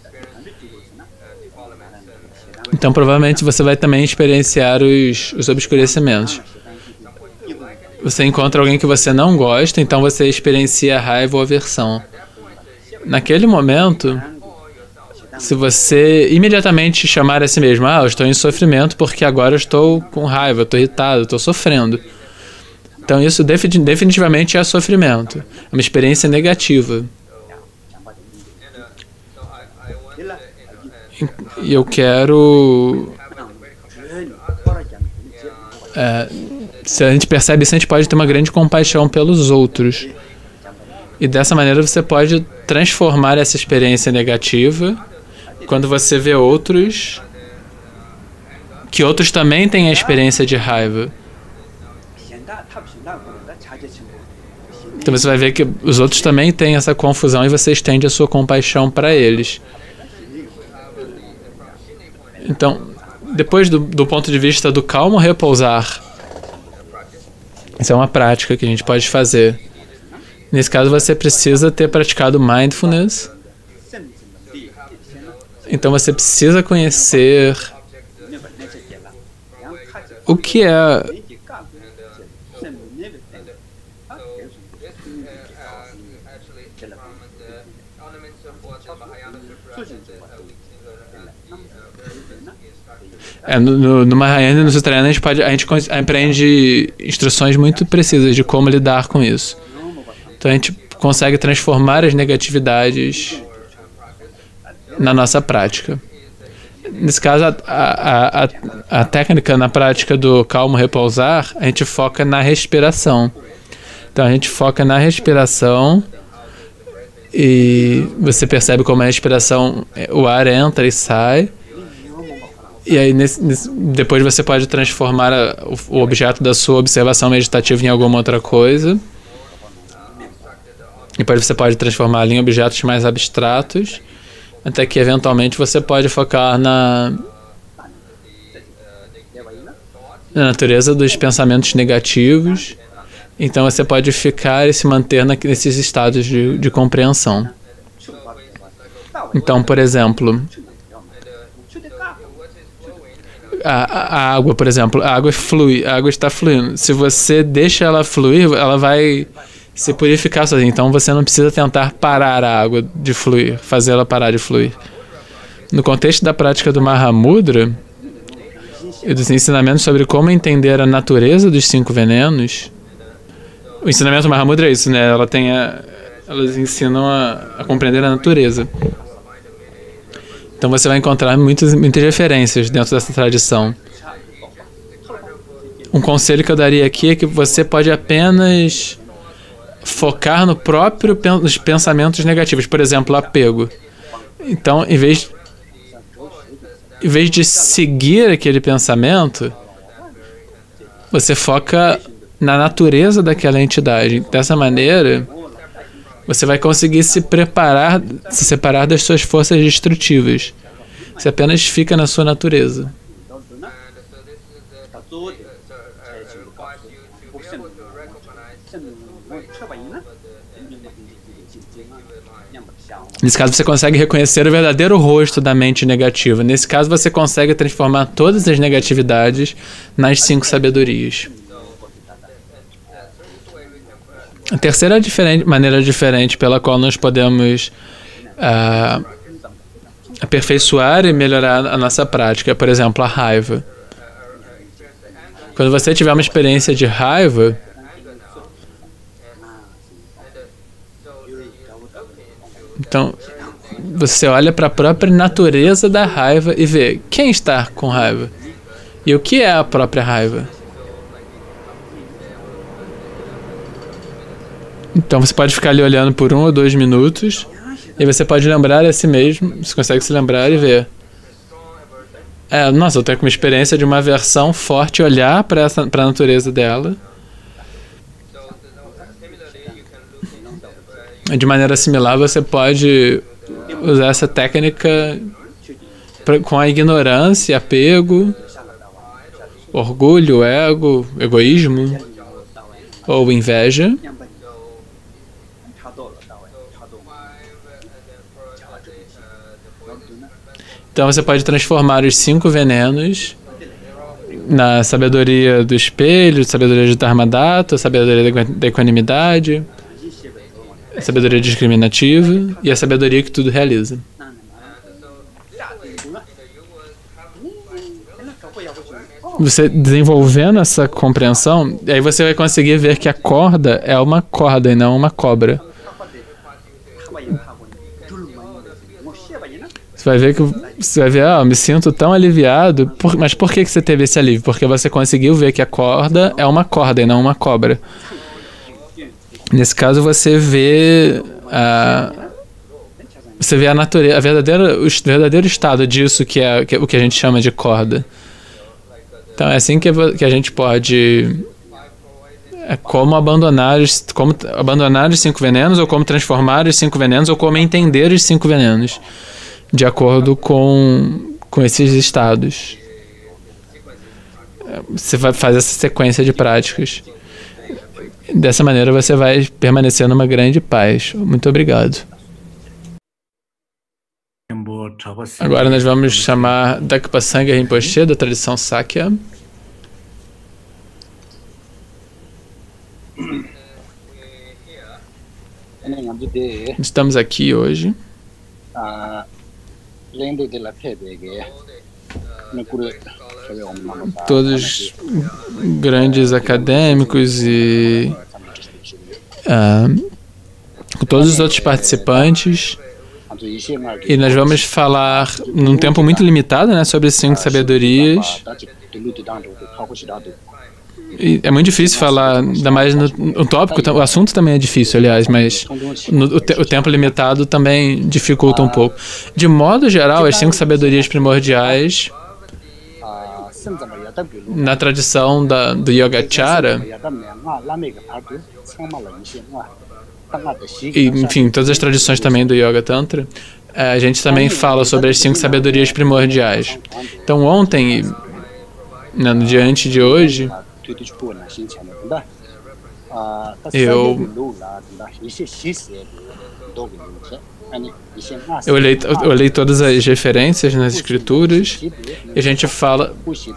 então provavelmente você vai também experienciar os obscurecimentos. Você encontra alguém que você não gosta, então você experiencia raiva ou aversão. Naquele momento, se você imediatamente chamar a si mesmo, eu estou em sofrimento porque agora eu estou com raiva, eu estou irritado, eu estou sofrendo. Então isso definitivamente é sofrimento. É uma experiência negativa. E eu quero... se a gente percebe isso, a gente pode ter uma grande compaixão pelos outros. E dessa maneira você pode transformar essa experiência negativa quando você vê outros, que outros também têm a experiência de raiva. Então você vai ver que os outros também têm essa confusão e você estende a sua compaixão para eles. Então, depois do ponto de vista do calmo repousar, isso é uma prática que a gente pode fazer. Nesse caso, você precisa ter praticado mindfulness. Então, você precisa conhecer o que é... No Mahayana e no Sutrayana a gente aprende instruções muito precisas de como lidar com isso. Então a gente consegue transformar as negatividades na nossa prática. Nesse caso, a técnica na prática do calmo repousar, a gente foca na respiração. Então a gente foca na respiração e você percebe como a respiração, o ar entra e sai. E aí, depois você pode transformar o objeto da sua observação meditativa em alguma outra coisa. Depois você pode transformá-lo em objetos mais abstratos, até que, eventualmente, você pode focar na natureza dos pensamentos negativos. Então, você pode ficar e se manter nesses estados de compreensão. Então, por exemplo... A água, por exemplo, a água flui, a água está fluindo. Se você deixa ela fluir, ela vai se purificar sozinha. Então você não precisa tentar parar a água de fluir, fazer ela parar de fluir. No contexto da prática do Mahamudra e dos ensinamentos sobre como entender a natureza dos 5 venenos, o ensinamento do Mahamudra é isso, né? Elas ensinam a compreender a natureza. Então você vai encontrar muitas referências dentro dessa tradição. Um conselho que eu daria aqui é que você pode apenas focar nos pensamentos negativos. Por exemplo, apego. Então, em vez de seguir aquele pensamento, você foca na natureza daquela entidade. Dessa maneira, você vai conseguir se separar das suas forças destrutivas. Você apenas fica na sua natureza. Nesse caso, você consegue reconhecer o verdadeiro rosto da mente negativa. Nesse caso, você consegue transformar todas as negatividades nas 5 sabedorias. A terceira maneira diferente pela qual nós podemos aperfeiçoar e melhorar a nossa prática é, por exemplo, a raiva. Quando você tiver uma experiência de raiva, então você olha para a própria natureza da raiva e vê quem está com raiva e o que é a própria raiva. Então você pode ficar ali olhando por 1 ou 2 minutos e você pode lembrar a si mesmo, você consegue se lembrar e ver. Nossa, eu tenho uma experiência de uma aversão forte, olhar para a natureza dela. De maneira similar, você pode usar essa técnica com a ignorância, apego, orgulho, ego, egoísmo ou inveja. Então você pode transformar os 5 venenos na sabedoria do espelho, sabedoria de Dharmadhata, sabedoria da equanimidade, a sabedoria discriminativa e a sabedoria que tudo realiza. Você desenvolvendo essa compreensão, aí você vai conseguir ver que a corda é uma corda e não uma cobra. Você vai ver, eu me sinto tão aliviado. Mas por que você teve esse alívio? Porque você conseguiu ver que a corda é uma corda e não uma cobra. Nesse caso, você vê a natureza, o verdadeiro estado disso que é o que a gente chama de corda. Então é assim que a gente pode... como abandonar os 5 venenos, ou como transformar os 5 venenos, ou como entender os 5 venenos, de acordo com esses estados. Você vai fazer essa sequência de práticas. Dessa maneira você vai permanecer numa grande paz. Muito obrigado. Agora nós vamos chamar Dakpa Sangha Rinpoche, da tradição Sakya. Estamos aqui hoje. Todos grandes acadêmicos e todos os outros participantes. E nós vamos falar num tempo muito limitado, né, sobre 5 sabedorias. E é muito difícil falar, ainda mais no tópico, o assunto também é difícil, aliás, mas o tempo limitado também dificulta um pouco. De modo geral, as 5 sabedorias primordiais, na tradição do Yogacara, e, enfim, todas as tradições também do Yoga Tantra, a gente também fala sobre as 5 sabedorias primordiais. Então, ontem, no dia antes de hoje, eu olhei todas as referências nas escrituras e a gente fala,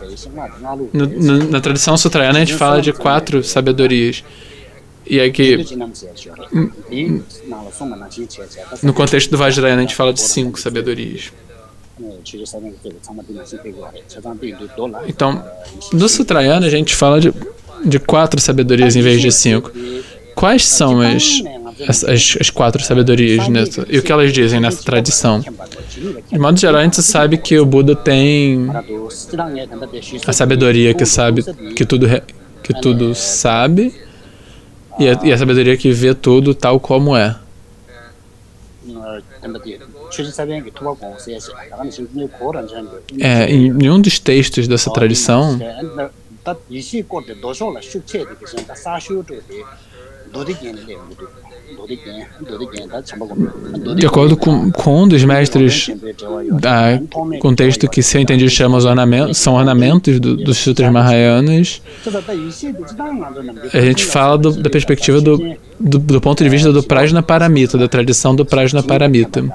na tradição sutrayana a gente fala de 4 sabedorias. E aqui, no contexto do Vajrayana, a gente fala de 5 sabedorias. Então, no Sutrayana, a gente fala de 4 sabedorias em vez de 5. Quais são as 4 sabedorias nessa, e o que elas dizem nessa tradição? De modo geral, a gente sabe que o Buda tem a sabedoria que sabe que tudo sabe, e a sabedoria que vê tudo tal como é. Em um dos textos dessa tradição, de acordo com um dos mestres, com o texto que, se eu entendi, chama são ornamentos dos Sutras Mahayanas, a gente fala da perspectiva do ponto de vista do Prajnaparamita, da tradição do Prajnaparamita.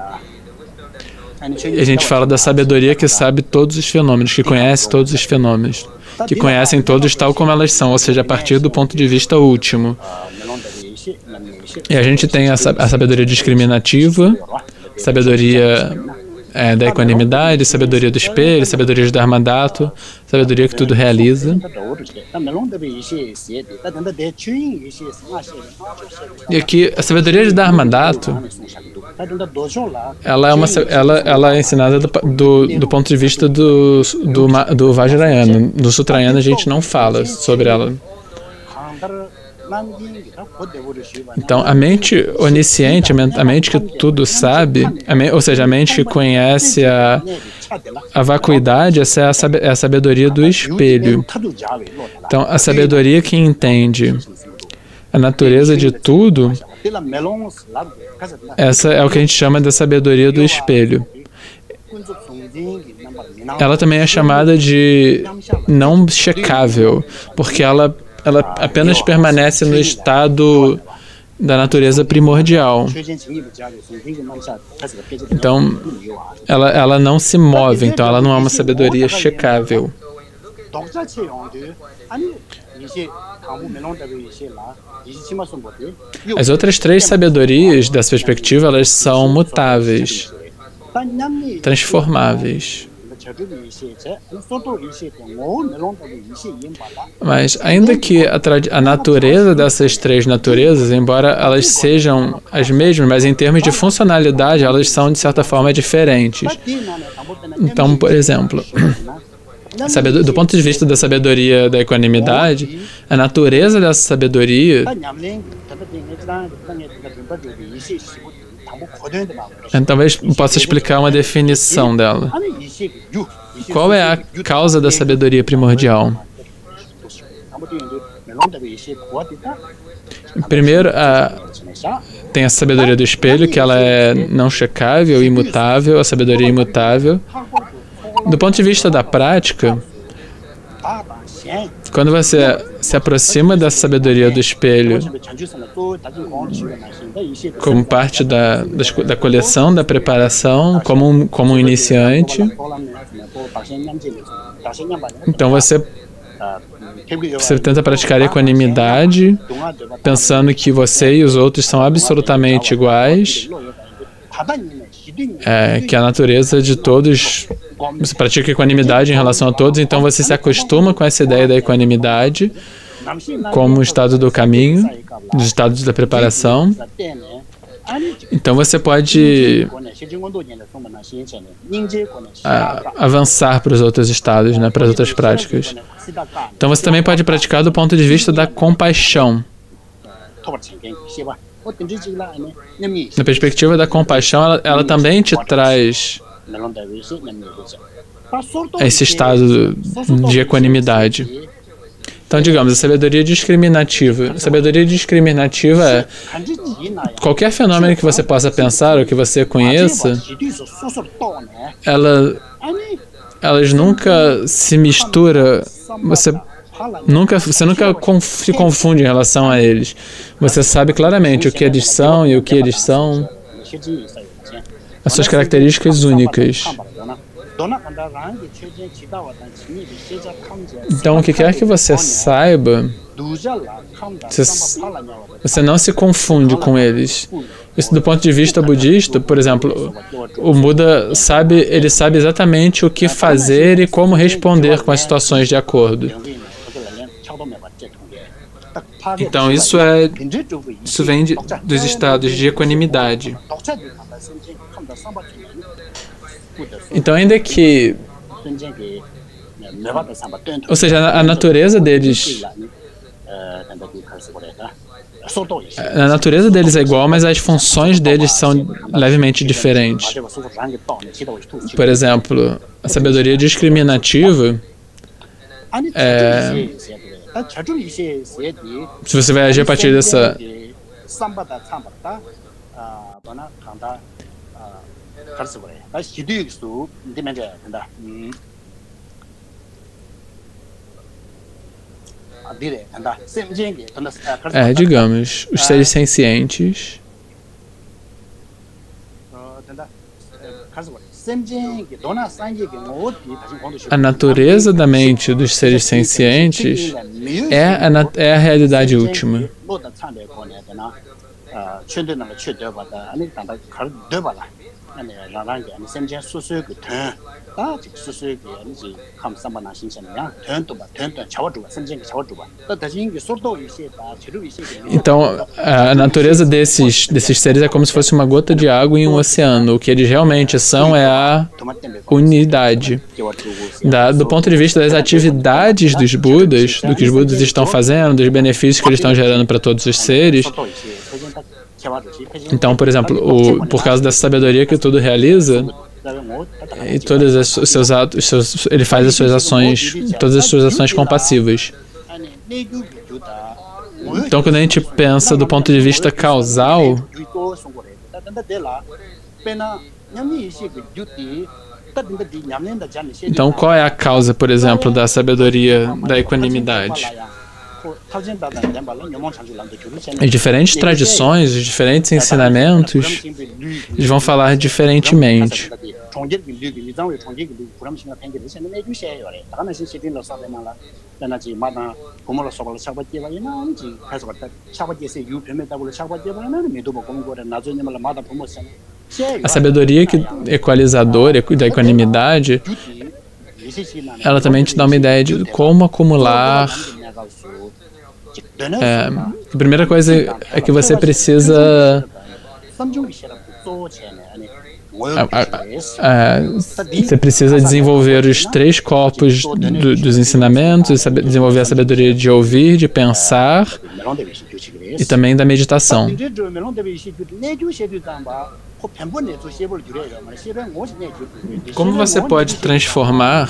A gente fala da sabedoria que sabe todos os fenômenos, que conhece todos os fenômenos, que conhecem todos tal como elas são, ou seja, a partir do ponto de vista último. E a gente tem a sabedoria discriminativa, sabedoria da equanimidade, sabedoria do espelho, sabedoria de Dharmadato, sabedoria que tudo realiza. E aqui, a sabedoria de Dharmadato, ela é ensinada do ponto de vista do Vajrayana. Do Sutrayana a gente não fala sobre ela. Então, a mente onisciente, a mente que tudo sabe, ou seja, a mente que conhece a vacuidade, essa é a sabedoria do espelho. Então, a sabedoria que entende a natureza de tudo, essa é o que a gente chama da sabedoria do espelho. Ela também é chamada de não checável, porque ela apenas permanece no estado da natureza primordial. Então, ela não se move, então ela não é uma sabedoria checável. As outras três sabedorias, dessa perspectiva, elas são mutáveis, transformáveis. Mas, ainda que a natureza dessas três naturezas, embora elas sejam as mesmas, mas em termos de funcionalidade, elas são, de certa forma, diferentes. Então, por exemplo, do ponto de vista da sabedoria da equanimidade, a natureza dessa sabedoria... Talvez possa explicar uma definição dela. Qual é a causa da sabedoria primordial? Primeiro, tem a sabedoria do espelho, que ela é não checável, imutável, a sabedoria imutável. Do ponto de vista da prática, quando você se aproxima da sabedoria do espelho como parte da coleção, da preparação, como um iniciante, então você tenta praticar equanimidade, pensando que você e os outros são absolutamente iguais, que a natureza de todos, você pratica equanimidade em relação a todos, então você se acostuma com essa ideia da equanimidade como estado do caminho, dos estados da preparação. Então você pode avançar para os outros estados, né, para as outras práticas. Então você também pode praticar do ponto de vista da compaixão. Na perspectiva da compaixão, ela também te traz esse estado de equanimidade. Então, digamos, a sabedoria discriminativa. A sabedoria discriminativa é qualquer fenômeno que você possa pensar ou que você conheça, elas nunca se misturam, você nunca se confunde em relação a eles. Você sabe claramente o que eles são e o que eles são, as suas características únicas. Então, o que quer que você saiba, você não se confunde com eles. Isso do ponto de vista budista, por exemplo, o Buda sabe exatamente o que fazer e como responder com as situações de acordo. Então, isso vem dos estados de equanimidade. Então, ainda que... Ou seja, a natureza deles... A natureza deles é igual, mas as funções deles são levemente diferentes. Por exemplo, a sabedoria discriminativa se você vai agir a partir dessa... digamos, os seres sencientes A natureza da mente dos seres sencientes é a realidade última. Então, a natureza desses seres é como se fosse uma gota de água em um oceano. O que eles realmente são é a unidade. Do ponto de vista das atividades dos Budas, do que os Budas estão fazendo, dos benefícios que eles estão gerando para todos os seres. Então, por exemplo, por causa dessa sabedoria que tudo realiza, e todos os seus atos, ele faz as suas ações, todas as suas ações compassivas. Então, quando a gente pensa do ponto de vista causal, então qual é a causa, por exemplo, da sabedoria, da equanimidade? As diferentes tradições, os diferentes ensinamentos, eles vão falar diferentemente. A sabedoria equalizadora da equanimidade, ela também te dá uma ideia de como acumular. A primeira coisa é que você precisa desenvolver os 3 corpos dos ensinamentos, desenvolver a sabedoria de ouvir, de pensar e também da meditação. Como você pode transformar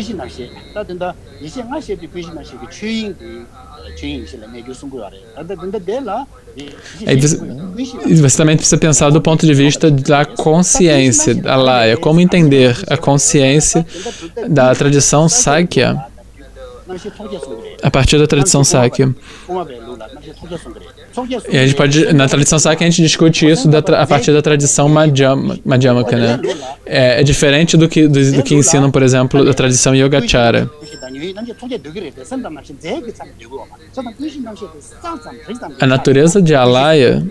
você também precisa pensar do ponto de vista da consciência, da Laya, como entender a consciência da tradição Sakya, a partir da tradição Sakya. E a gente pode, na tradição Sakya, a gente discute isso a partir da tradição Madhyamaka, né? É diferente do que ensinam, por exemplo, da tradição Yogacara. A natureza de Alaya,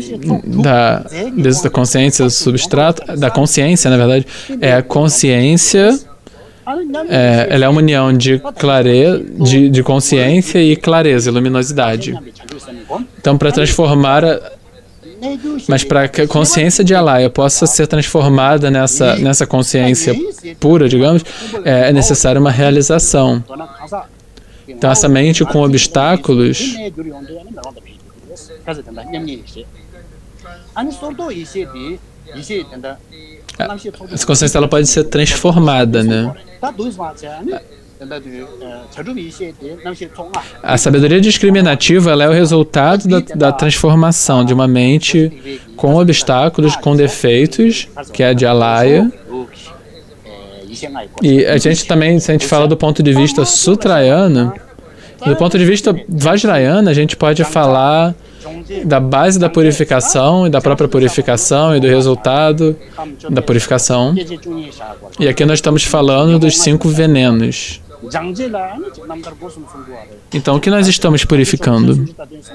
da consciência substrata, da consciência, na verdade, é a consciência. Ela é uma união de de consciência e clareza, luminosidade. Então, para transformar, mas para que a consciência de Alaya possa ser transformada nessa consciência pura, digamos, é necessária uma realização. Então, essa mente com obstáculos, essa consciência ela pode ser transformada, né? A sabedoria discriminativa ela é o resultado da transformação de uma mente com obstáculos, com defeitos, que é a de Alaya. E a gente também, se a gente fala do ponto de vista sutrayana, do ponto de vista vajrayana, a gente pode falar da base da purificação e da própria purificação e do resultado da purificação. E aqui nós estamos falando dos 5 venenos. Então, o que nós estamos purificando?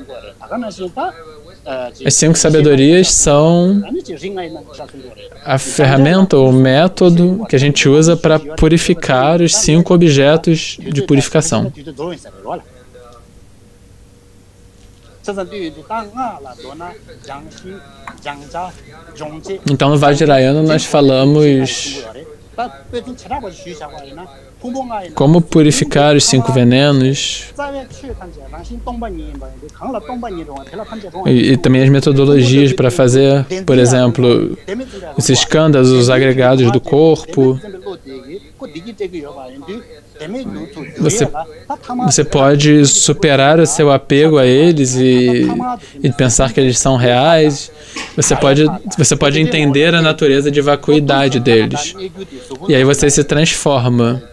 As 5 sabedorias são a ferramenta ou o método que a gente usa para purificar os 5 objetos de purificação. Então, no Vajrayana, nós falamos como purificar os 5 venenos e também as metodologias para fazer, por exemplo, os skandhas, os agregados do corpo. Você pode superar o seu apego a eles e pensar que eles são reais. Você pode entender a natureza de vacuidade deles. E aí você se transforma.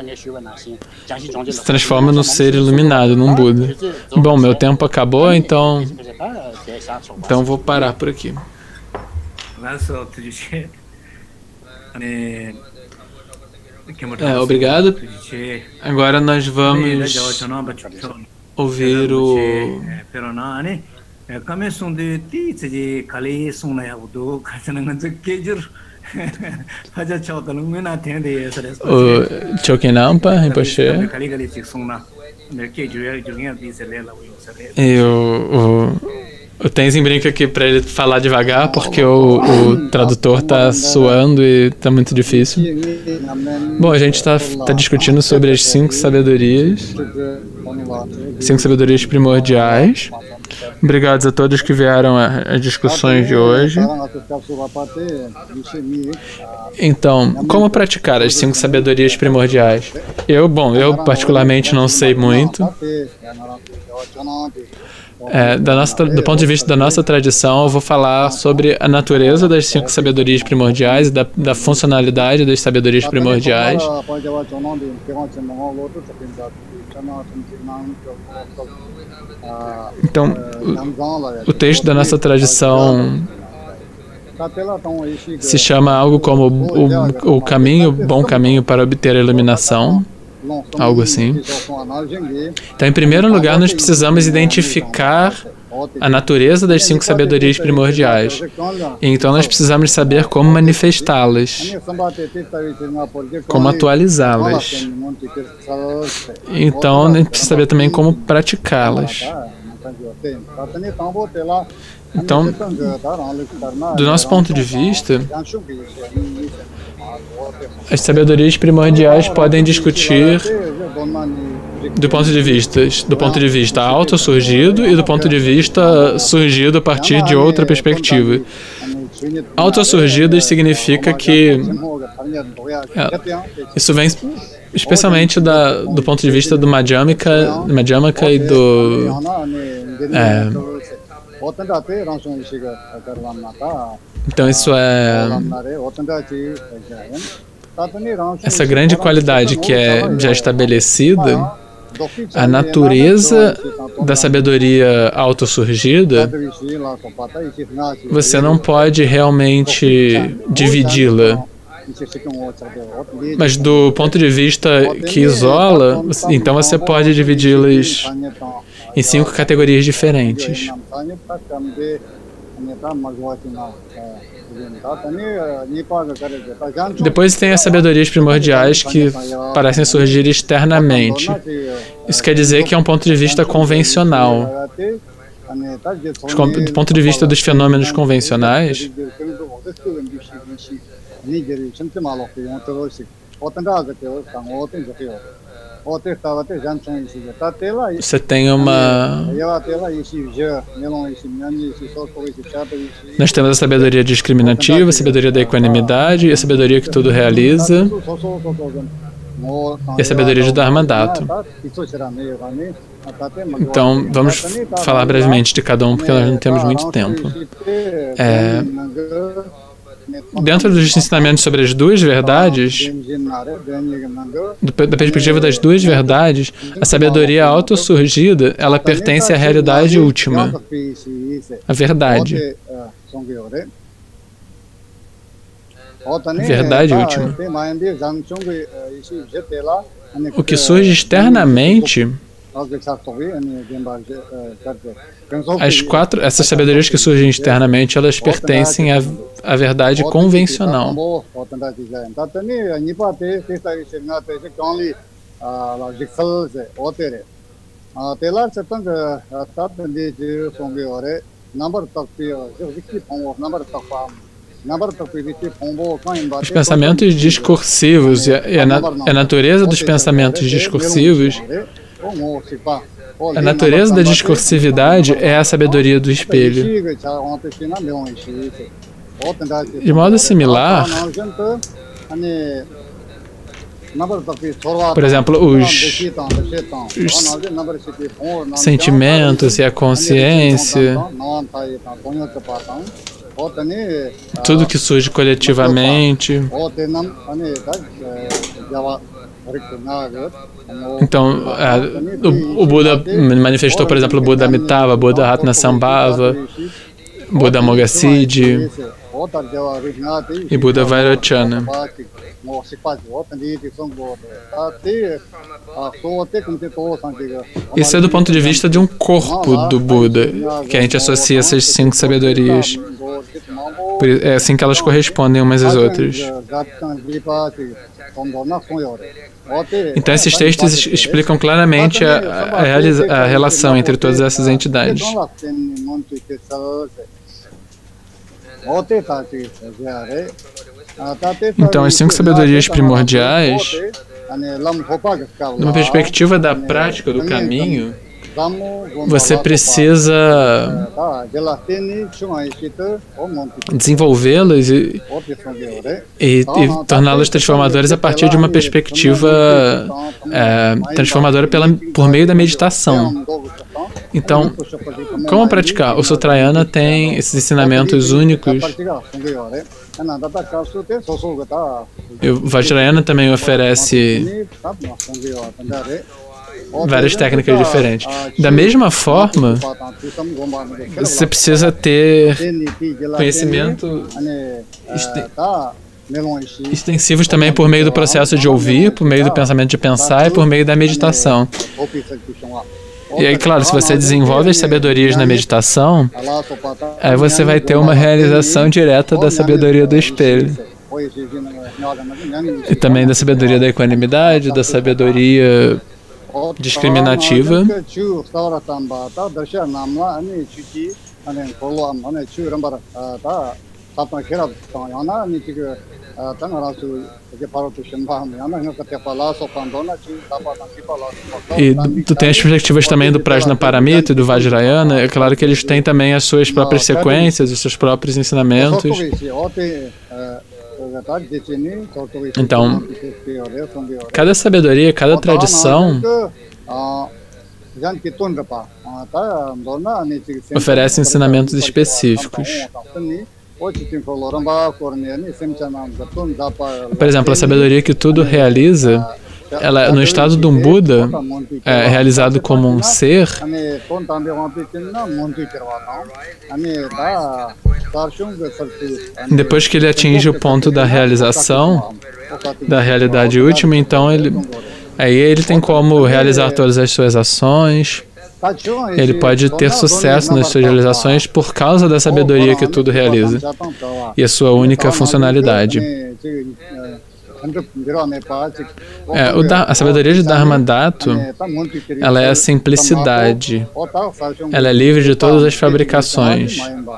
Se transforma num ser iluminado, num Buda. Bom, meu tempo acabou, então vou parar por aqui. Obrigado. Agora nós vamos ouvir o Chokinampa Rinpoche e o Tenzin brinca aqui para ele falar devagar porque o tradutor está suando e está muito difícil. Bom, a gente está discutindo sobre as 5 sabedorias primordiais. Obrigado a todos que vieram às discussões de hoje. Então, como praticar as 5 sabedorias primordiais? Eu particularmente não sei muito. Do ponto de vista da nossa tradição, eu vou falar sobre a natureza das 5 sabedorias primordiais e da funcionalidade das sabedorias primordiais. Então, o texto da nossa tradição se chama algo como o bom caminho para obter a iluminação. Algo assim. Então, em primeiro lugar, nós precisamos identificar a natureza das 5 sabedorias primordiais. E então, nós precisamos saber como manifestá-las, como atualizá-las. Então, a gente precisa saber também como praticá-las. Então, do nosso ponto de vista, as sabedorias primordiais podem discutir do ponto de vista autossurgido e do ponto de vista surgido a partir de outra perspectiva. Autossurgidas significa que isso vem especialmente do ponto de vista do Madhyamaka e do então isso essa grande qualidade que é já estabelecida, a natureza da sabedoria autossurgida, você não pode realmente dividi-la. Mas do ponto de vista que isola, então você pode dividi-las em 5 categorias diferentes. Depois tem as sabedorias primordiais que parecem surgir externamente. Isso quer dizer que é um ponto de vista convencional. Do ponto de vista dos fenômenos convencionais, você tem Nós temos a sabedoria discriminativa, a sabedoria da equanimidade e a sabedoria que tudo realiza e a sabedoria de Dharmadhatu. Então, vamos falar brevemente de cada um, porque nós não temos muito tempo. Dentro dos ensinamentos sobre as 2 verdades, da perspectiva das 2 verdades, a sabedoria autossurgida, ela pertence à realidade última, a verdade. Verdade última. O que surge externamente, essas sabedorias que surgem externamente, elas pertencem à verdade convencional. Os pensamentos discursivos e a natureza dos pensamentos discursivos, a natureza da discursividade é a sabedoria do espelho. De modo similar, por exemplo, os sentimentos e a consciência, tudo que surge coletivamente. Então, o Buda manifestou, por exemplo, o Buda Amitabha, Buda Ratnasambhava, Buda Mogassiddhi. e Buda Vairocana. Isso é do ponto de vista de um corpo do Buda, que a gente associa essas 5 sabedorias. É assim que elas correspondem umas às outras. Então esses textos explicam claramente a relação entre todas essas entidades. Então as 5 sabedorias primordiais, numa perspectiva da prática do caminho, você precisa desenvolvê-las e torná-las transformadoras a partir de uma perspectiva transformadora por meio da meditação. Então, como praticar? O Sutrayana tem esses ensinamentos únicos. E o Vajrayana também oferece várias técnicas diferentes. Da mesma forma, você precisa ter conhecimento extensivos também por meio do processo de ouvir, por meio do pensamento de pensar e por meio da meditação. E aí, claro, se você desenvolve as sabedorias na meditação, aí você vai ter uma realização direta da sabedoria do espelho. E também da sabedoria da equanimidade, da sabedoria discriminativa. E tu tem as perspectivas também do Prajnaparamita e do Vajrayana. É claro que eles têm também as suas próprias sequências, os seus próprios ensinamentos. Então, cada sabedoria, cada tradição oferece ensinamentos específicos. Por exemplo, a sabedoria que tudo realiza, ela, no estado de um Buda, é realizado como um ser. Depois que ele atinge o ponto da realização, da realidade última, então aí ele tem como realizar todas as suas ações. Ele pode ter sucesso nas suas realizações por causa da sabedoria que tudo realiza e a sua única funcionalidade. A sabedoria de Dharmadhatu, ela é a simplicidade. Ela é livre de todas as fabricações.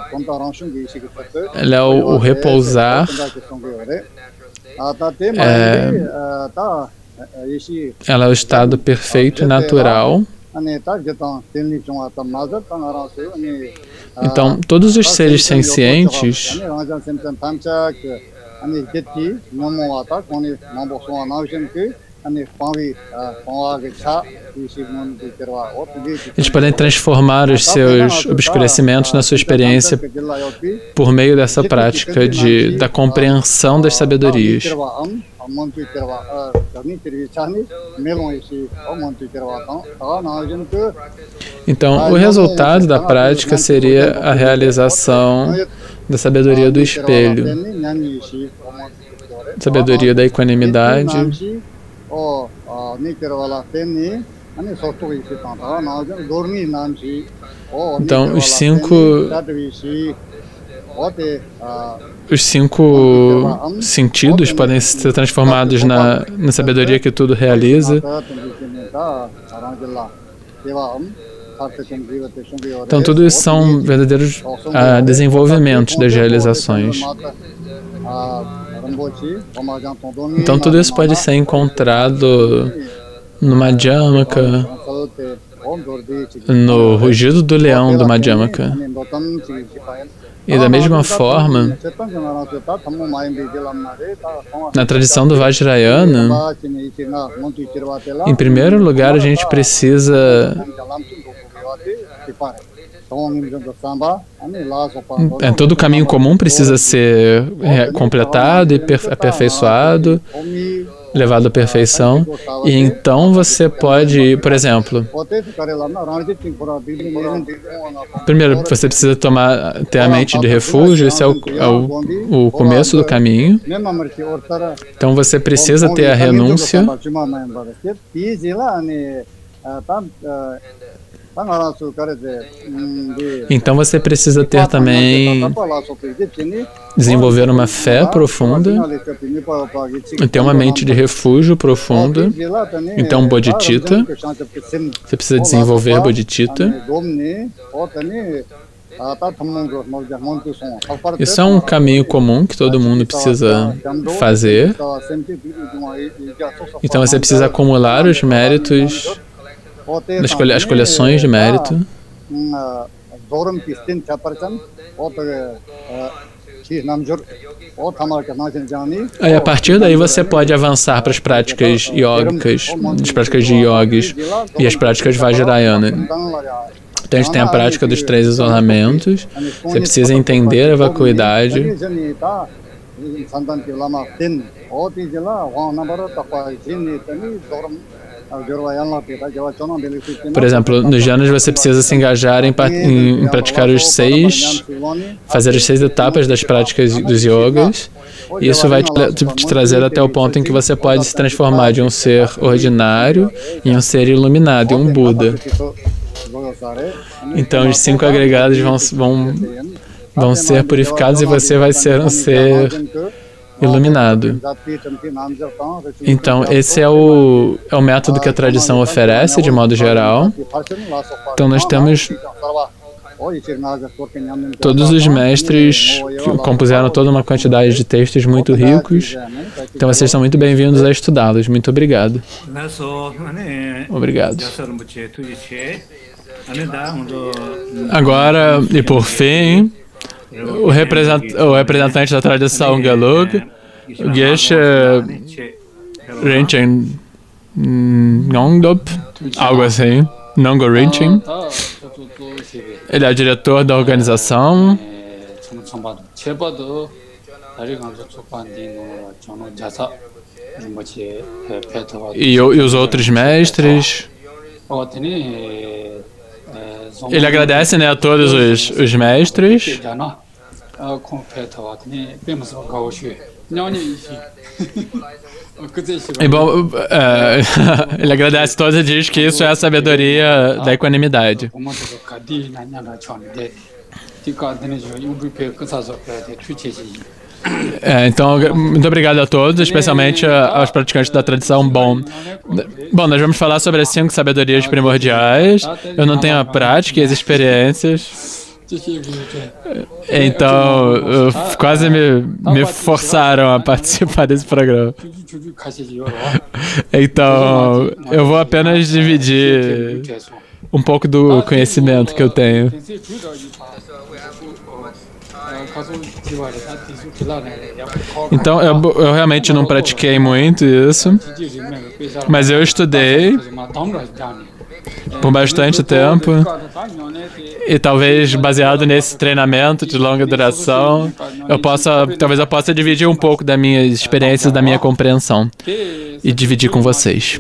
Ela é o repousar. Ela é o estado perfeito e natural. Então, todos os seres sencientes eles podem transformar os seus obscurecimentos na sua experiência por meio dessa prática da compreensão das sabedorias. Então, o resultado da prática seria a realização da sabedoria do espelho, sabedoria da equanimidade. Então, os cinco sentidos podem ser transformados na sabedoria que tudo realiza. Então, tudo isso são verdadeiros desenvolvimentos das realizações. Então, tudo isso pode ser encontrado no Madhyamaka, no rugido do leão do Madhyamaka. E da mesma forma, na tradição do Vajrayana, em primeiro lugar a gente precisa todo o caminho comum precisa ser completado e aperfeiçoado. levado à perfeição, e então você pode, por exemplo, primeiro você precisa ter a mente de refúgio, esse é o começo do caminho. Então você precisa ter a renúncia. Então você precisa ter também, desenvolver uma fé profunda, ter uma mente de refúgio profunda. Então bodhicitta, você precisa desenvolver bodhicitta. Isso é um caminho comum que todo mundo precisa fazer. Então você precisa acumular os méritos, as coleções de mérito. Aí a partir daí você pode avançar para as práticas yógicas, as práticas de yogis e as práticas vajrayana. Então a gente tem a prática dos 3 isolamentos. Você precisa entender a vacuidade. Por exemplo, nos jhanas você precisa se engajar em praticar os 6, fazer as 6 etapas das práticas dos yogas. E isso vai te trazer até o ponto em que você pode se transformar de um ser ordinário em um ser iluminado, em um Buda. Então os 5 agregados vão ser purificados e você vai ser um ser iluminado. Então esse é o método que a tradição oferece de modo geral. Então nós temos todos os mestres que compuseram toda uma quantidade de textos muito ricos. Então vocês são muito bem-vindos a estudá-los. Muito obrigado. Obrigado. Agora, e por fim, o representante da tradição Gelug, Geshe Rinchen Ngongdop, algo assim, Nongo Rinchen. Ele é o diretor da organização. E os outros mestres. Ele agradece, né, a todos os mestres. E bom, ele agradece todos e diz que isso é a sabedoria da equanimidade. Então, muito obrigado a todos, especialmente aos praticantes da tradição. Bom, nós vamos falar sobre as 5 sabedorias primordiais. Eu não tenho a prática e as experiências. Então, quase me forçaram a participar desse programa. Então, eu vou apenas dividir um pouco do conhecimento que eu tenho. Então, eu realmente não pratiquei muito isso, mas eu estudei por bastante tempo. E talvez, baseado nesse treinamento de longa duração, talvez eu possa dividir um pouco das minhas experiências, da minha compreensão, e dividir com vocês.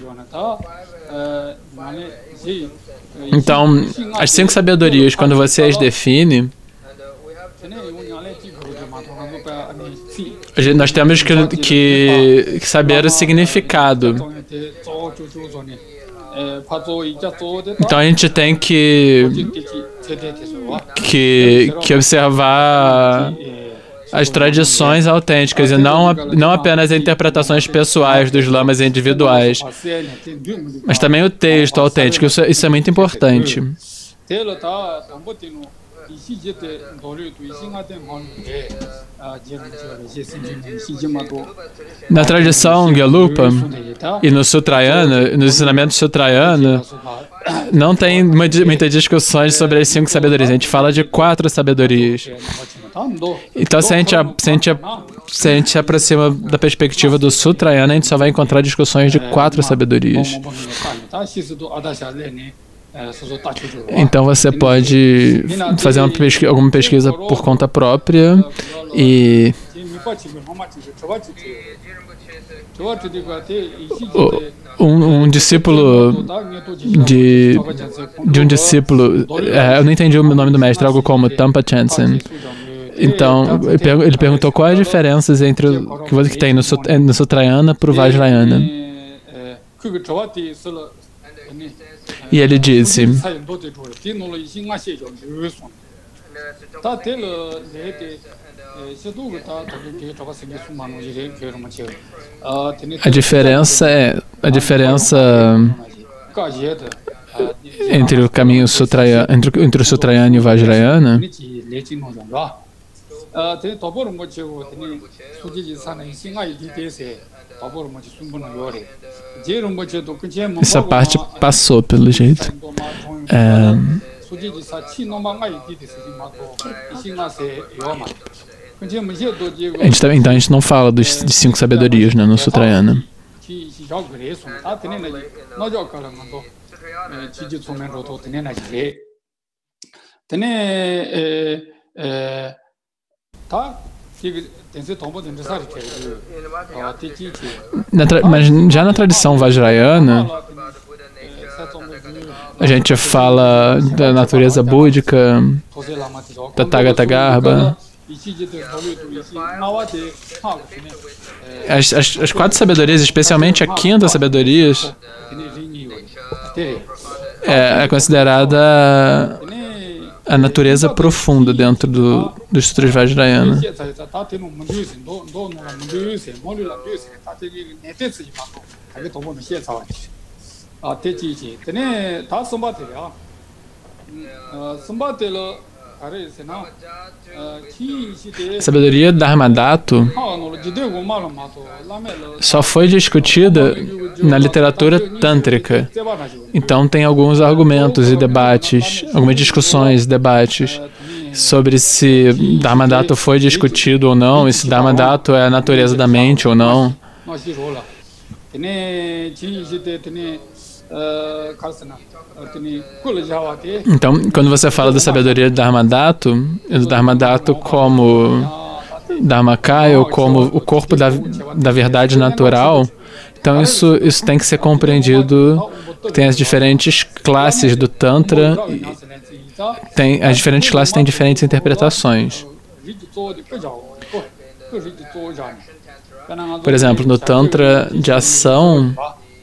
Então, as 5 sabedorias, quando você as define, nós temos que saber o significado. Então a gente tem que observar as tradições autênticas e não apenas as interpretações pessoais dos lamas individuais, mas também o texto autêntico. Isso é muito importante. Na tradição Gelugpa e no Sutrayana, nos ensinamentos Sutrayana, não tem muitas discussões sobre as 5 sabedorias. A gente fala de 4 sabedorias. Então, se a gente se aproxima da perspectiva do Sutrayana, a gente só vai encontrar discussões de 4 sabedorias. Então você pode fazer alguma pesquisa por conta própria e Um discípulo de um discípulo, eu não entendi o nome do mestre, algo como Tampa Chansen. Então, ele perguntou quais as diferenças entre o que você tem no Sutrayana para o Vajrayana. E ele disse: a diferença entre o caminho Sutrayana, entre o Sutrayana e o Vajrayana, essa parte passou pelo jeito. Então a gente não fala de 5 sabedorias, né, no Sutrayana. Mas já na tradição Vajrayana, a gente fala da natureza búdica, da Tathagata Garbha. As 4 sabedorias, especialmente a 5ª sabedoria, é considerada a natureza profunda dentro dos sutras Vajrayana. A sabedoria Dharmadhatu só foi discutida na literatura tântrica. Então tem alguns argumentos e debates, algumas discussões e debates sobre se Dharmadhatu foi discutido ou não, e se Dharmadhatu é a natureza da mente ou não. Então, quando você fala da sabedoria de Dharmadhatu, do Dharmadhatu como Dharmakaya, ou como o corpo da verdade natural, então isso tem que ser compreendido. Tem as diferentes classes do Tantra, as diferentes classes têm diferentes interpretações. Por exemplo, no Tantra de ação,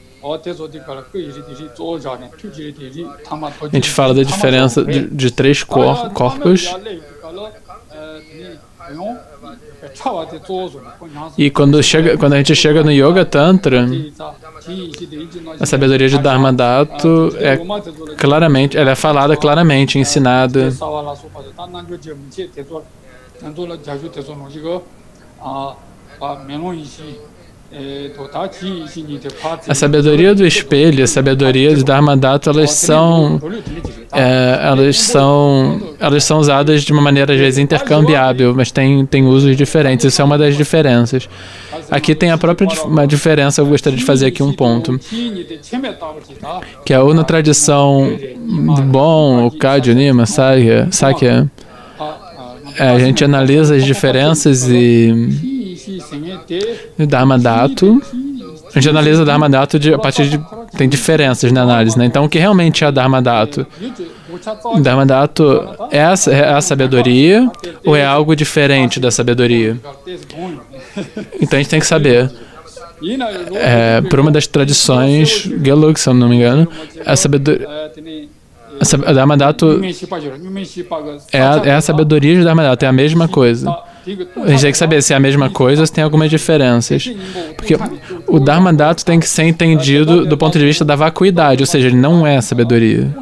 a gente fala da diferença de 3 corpos. E quando a gente chega no Yoga Tantra, a sabedoria de Dharmadhatu ela é falada claramente, ensinada. A sabedoria do espelho e a sabedoria de Dharmadhatu, elas são usadas de uma maneira, às vezes, intercambiável, mas tem usos diferentes. Isso é uma das diferenças. Aqui tem uma diferença, eu gostaria de fazer aqui um ponto, que é ou na tradição do Bon, o Kagyu, Nima, Sakya, a gente analisa as diferenças e Dharmadhatu. A gente analisa Dharmadhatu a partir de... Tem diferenças na análise, né? Então, o que realmente é Dharmadhatu? Dharmadhatu é a sabedoria ou é algo diferente da sabedoria? Então, a gente tem que saber. Por uma das tradições, Gelug, se eu não me engano, a Dharmadhatu é a sabedoria de Dharmadhatu, é a mesma coisa. A gente tem que saber se é a mesma coisa ou se tem algumas diferenças. Porque o Dharmadhatu tem que ser entendido do ponto de vista da vacuidade, ou seja, ele não é a sabedoria.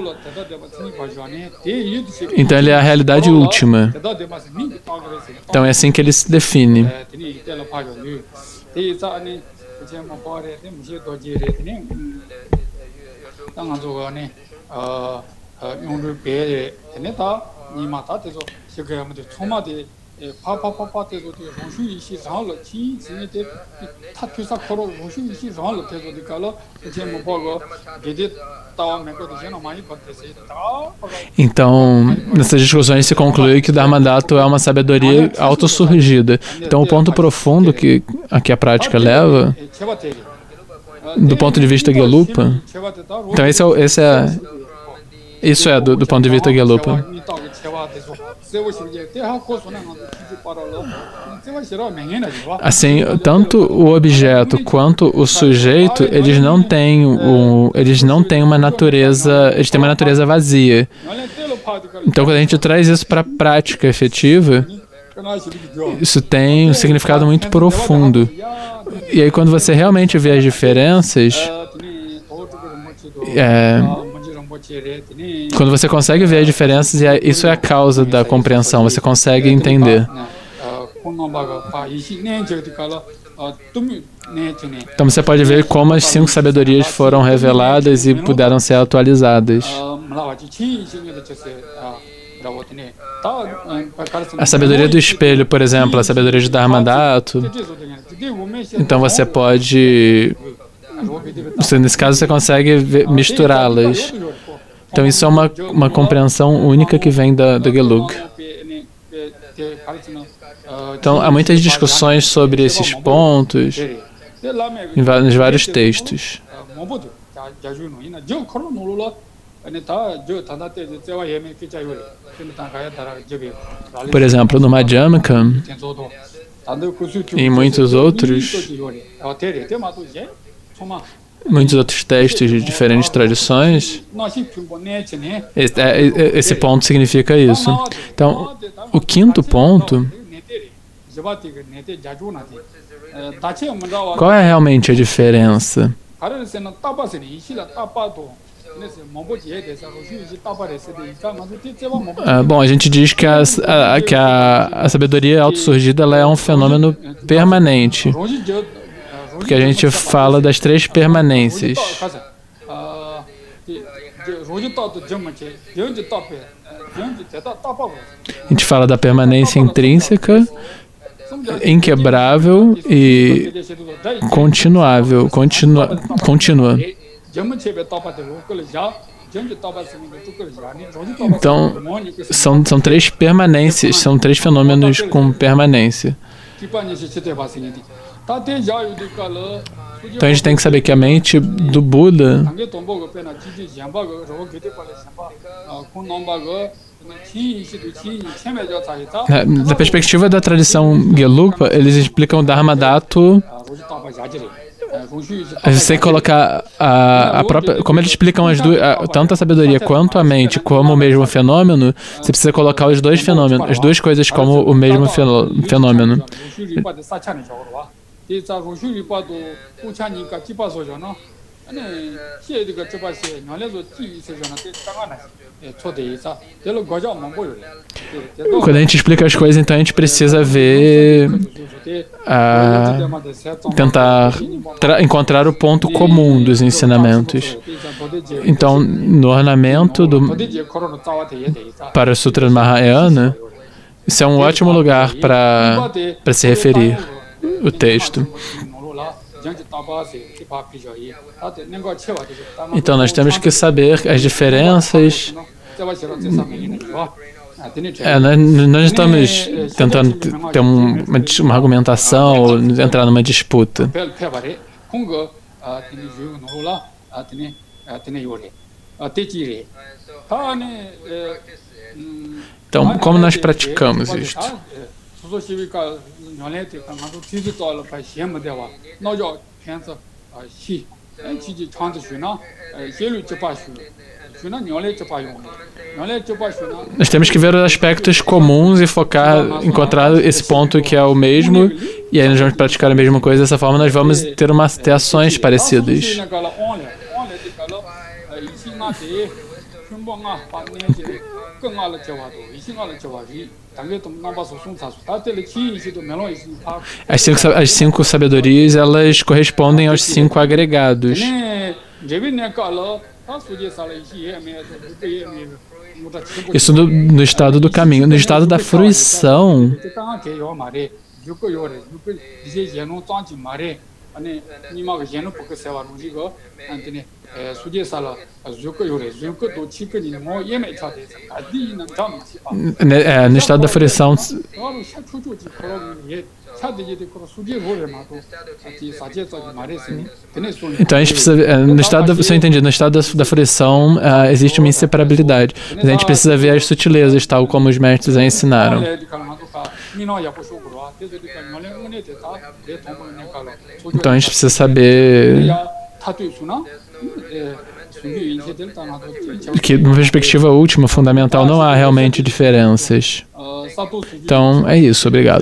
Então ele é a realidade última. Então é assim que ele se define. Então, nessas discussões se conclui que o Dharmadhatu é uma sabedoria autossurgida. Então, o ponto profundo que aqui a prática leva, do ponto de vista Gelupa, então isso é do ponto de vista Gelupa. Assim, tanto o objeto quanto o sujeito, eles não têm uma natureza, eles têm uma natureza vazia. Então, quando a gente traz isso para a prática efetiva, isso tem um significado muito profundo. E aí, quando você realmente vê as diferenças, quando você consegue ver as diferenças, isso é a causa da compreensão, você consegue entender. Então você pode ver como as 5 sabedorias foram reveladas e puderam ser atualizadas. A sabedoria do espelho, por exemplo, a sabedoria de Dharmadhatu. Então você pode... nesse caso você consegue misturá-las. Então isso é uma compreensão única que vem da Gelug. Então há muitas discussões sobre esses pontos nos vários textos. Por exemplo, no Madhyamaka e em muitos outros textos de diferentes tradições, esse ponto significa isso. Então, o 5º ponto, qual é realmente a diferença? Bom, a gente diz que a sabedoria autossurgida ela é um fenômeno permanente, porque a gente fala das 3 permanências. A gente fala da permanência intrínseca, inquebrável e continuável, contínua. Então, são 3 permanências, são 3 fenômenos com permanência. Então a gente tem que saber que a mente do Buda, da perspectiva da tradição Gelugpa, eles explicam o Dharmadhatu. A gente tem que colocar a própria... Como eles explicam tanto a sabedoria quanto a mente como o mesmo fenômeno, você precisa colocar os 2 fenômenos, as 2 coisas como o mesmo fenômeno. Quando a gente explica as coisas, então a gente precisa ver, tentar encontrar o ponto comum dos ensinamentos. Então, no ornamento para o Sutra Mahayana, isso é um ótimo lugar para se referir o texto. Então, nós temos que saber as diferenças. Nós estamos tentando ter uma argumentação ou entrar numa disputa. Então, como nós praticamos isto? Nós temos que ver os aspectos comuns e encontrar esse ponto que é o mesmo, e aí nós vamos praticar a mesma coisa. Dessa forma, nós vamos ter ações parecidas. As 5 sabedorias, elas correspondem aos 5 agregados. Isso no estado do caminho. No estado da fruição, no estado da fruição, então a gente precisa, no estado da, se eu entendi, no estado da fruição existe uma inseparabilidade, mas a gente precisa ver as sutilezas, tal como os mestres a ensinaram. Então a gente precisa saber que, numa perspectiva última, fundamental, não há realmente diferenças. Então, é isso. Obrigado.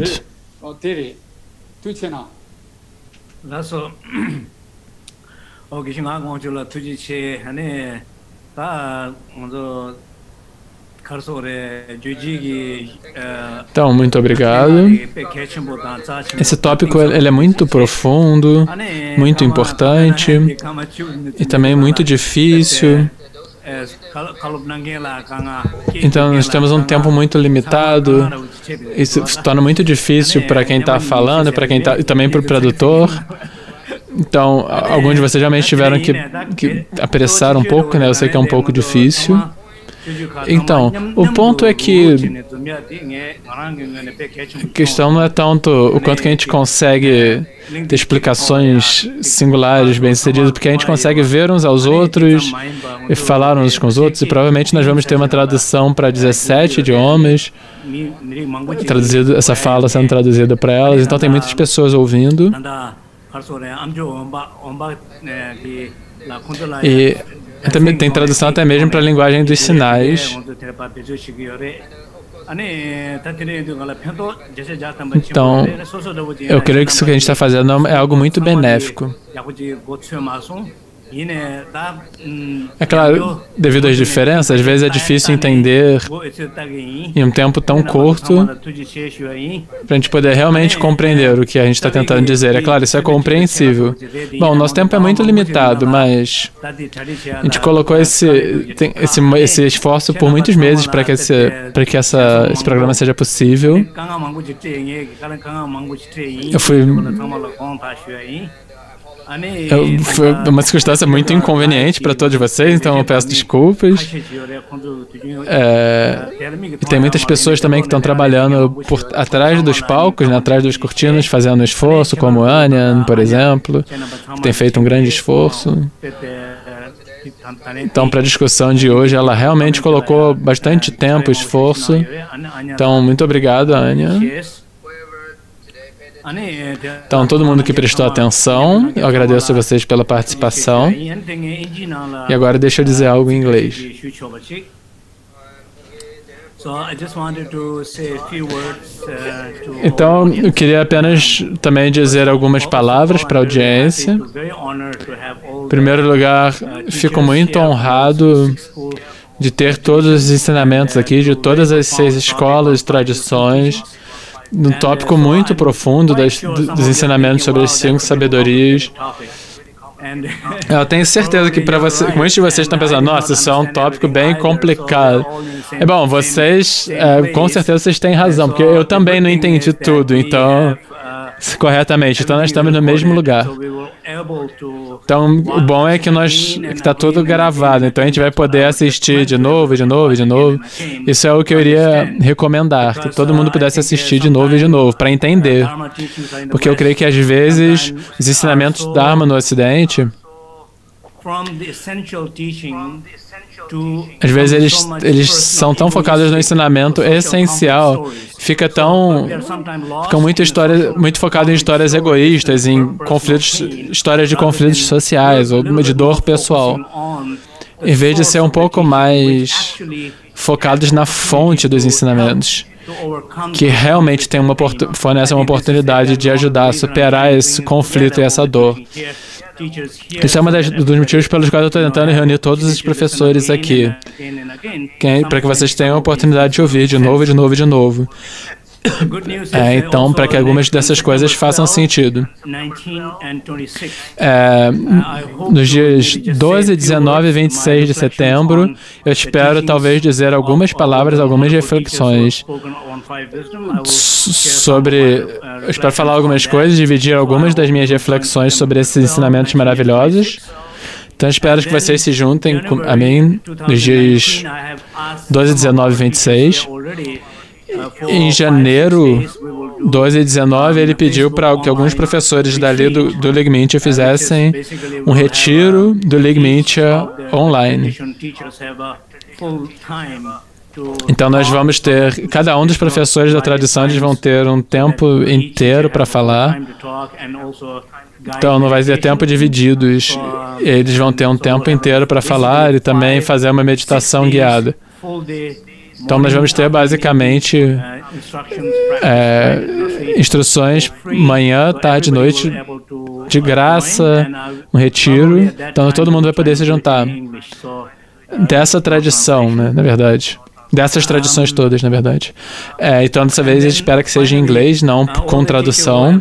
Então, muito obrigado. Esse tópico ele é muito profundo, muito importante e também muito difícil. Então, nós temos um tempo muito limitado. Isso se torna muito difícil para quem está falando, para quem tá, e também para o tradutor. Então, alguns de vocês realmente tiveram que apressar um pouco, né? Eu sei que é um pouco difícil. Então, o ponto é que a questão não é tanto o quanto que a gente consegue ter explicações singulares bem-sucedidas, porque a gente consegue ver uns aos outros e falar uns com os outros, e provavelmente nós vamos ter uma tradução para 17 idiomas, essa fala sendo traduzida para elas, então tem muitas pessoas ouvindo. E também tem tradução até mesmo para a linguagem dos sinais. Então, eu creio que isso que a gente está fazendo é algo muito benéfico. É claro, devido às diferenças, às vezes é difícil entender em um tempo tão curto para a gente poder realmente compreender o que a gente está tentando dizer. É claro, isso é compreensível. Bom, nosso tempo é muito limitado, mas a gente colocou esse esforço por muitos meses para que esse programa seja possível. Foi uma circunstância muito inconveniente para todos vocês, então eu peço desculpas. E tem muitas pessoas também que estão trabalhando atrás dos palcos, né, atrás das cortinas, fazendo esforço, como Anyan, por exemplo, que tem feito um grande esforço. Então, para a discussão de hoje, ela realmente colocou bastante tempo e esforço. Então, muito obrigado, Anyan. Então, todo mundo que prestou atenção, eu agradeço a vocês pela participação. E agora deixa eu dizer algo em inglês. Então, eu queria apenas também dizer algumas palavras para a audiência. Em primeiro lugar, fico muito honrado de ter todos os ensinamentos aqui, de todas as 6 escolas e tradições, num tópico muito profundo dos ensinamentos sobre as 5 sabedorias. Eu tenho certeza que para vocês, muitos de vocês estão pensando, nossa, isso é um tópico bem complicado. É bom, vocês, com certeza vocês têm razão, porque eu também não entendi tudo, então, corretamente, então nós estamos no mesmo lugar. Então, o bom é que está tudo gravado, então a gente vai poder assistir de novo, de novo, de novo. Isso é o que eu iria recomendar, que todo mundo pudesse assistir de novo e de novo, para entender. Porque eu creio que às vezes os ensinamentos Dharma no Ocidente, às vezes eles são tão focados no ensinamento essencial, ficam muito focados em histórias egoístas, em conflitos, histórias de conflitos sociais ou de dor pessoal, em vez de ser um pouco mais focados na fonte dos ensinamentos, que realmente fornece uma oportunidade de ajudar a superar esse conflito e essa dor. Esse é um dos motivos pelos quais eu estou tentando reunir todos os professores aqui, para que vocês tenham a oportunidade de ouvir de novo, de novo, de novo. Então, para que algumas dessas coisas façam sentido. Nos dias 12, 19 e 26 de setembro, eu espero talvez dizer algumas palavras, algumas reflexões sobre... Eu espero falar algumas coisas, dividir algumas das minhas reflexões sobre esses ensinamentos maravilhosos. Então, espero que vocês se juntem a mim nos dias 12, 19 e 26. Em janeiro 12 e 19, ele pediu para que alguns professores dali do Ligmintia fizessem um retiro do Ligmintia online. Então, nós vamos ter, cada um dos professores da tradição, eles vão ter um tempo inteiro para falar. Então, não vai ter tempo divididos. Eles vão ter um tempo inteiro para falar e também fazer uma meditação guiada. Então, nós vamos ter, basicamente, instruções manhã, tarde, noite, de graça, um retiro. Então, todo mundo vai poder se juntar. Dessa tradição, né, na verdade. Dessas tradições todas, na verdade. Então, dessa vez, a gente espera que seja em inglês, não com tradução.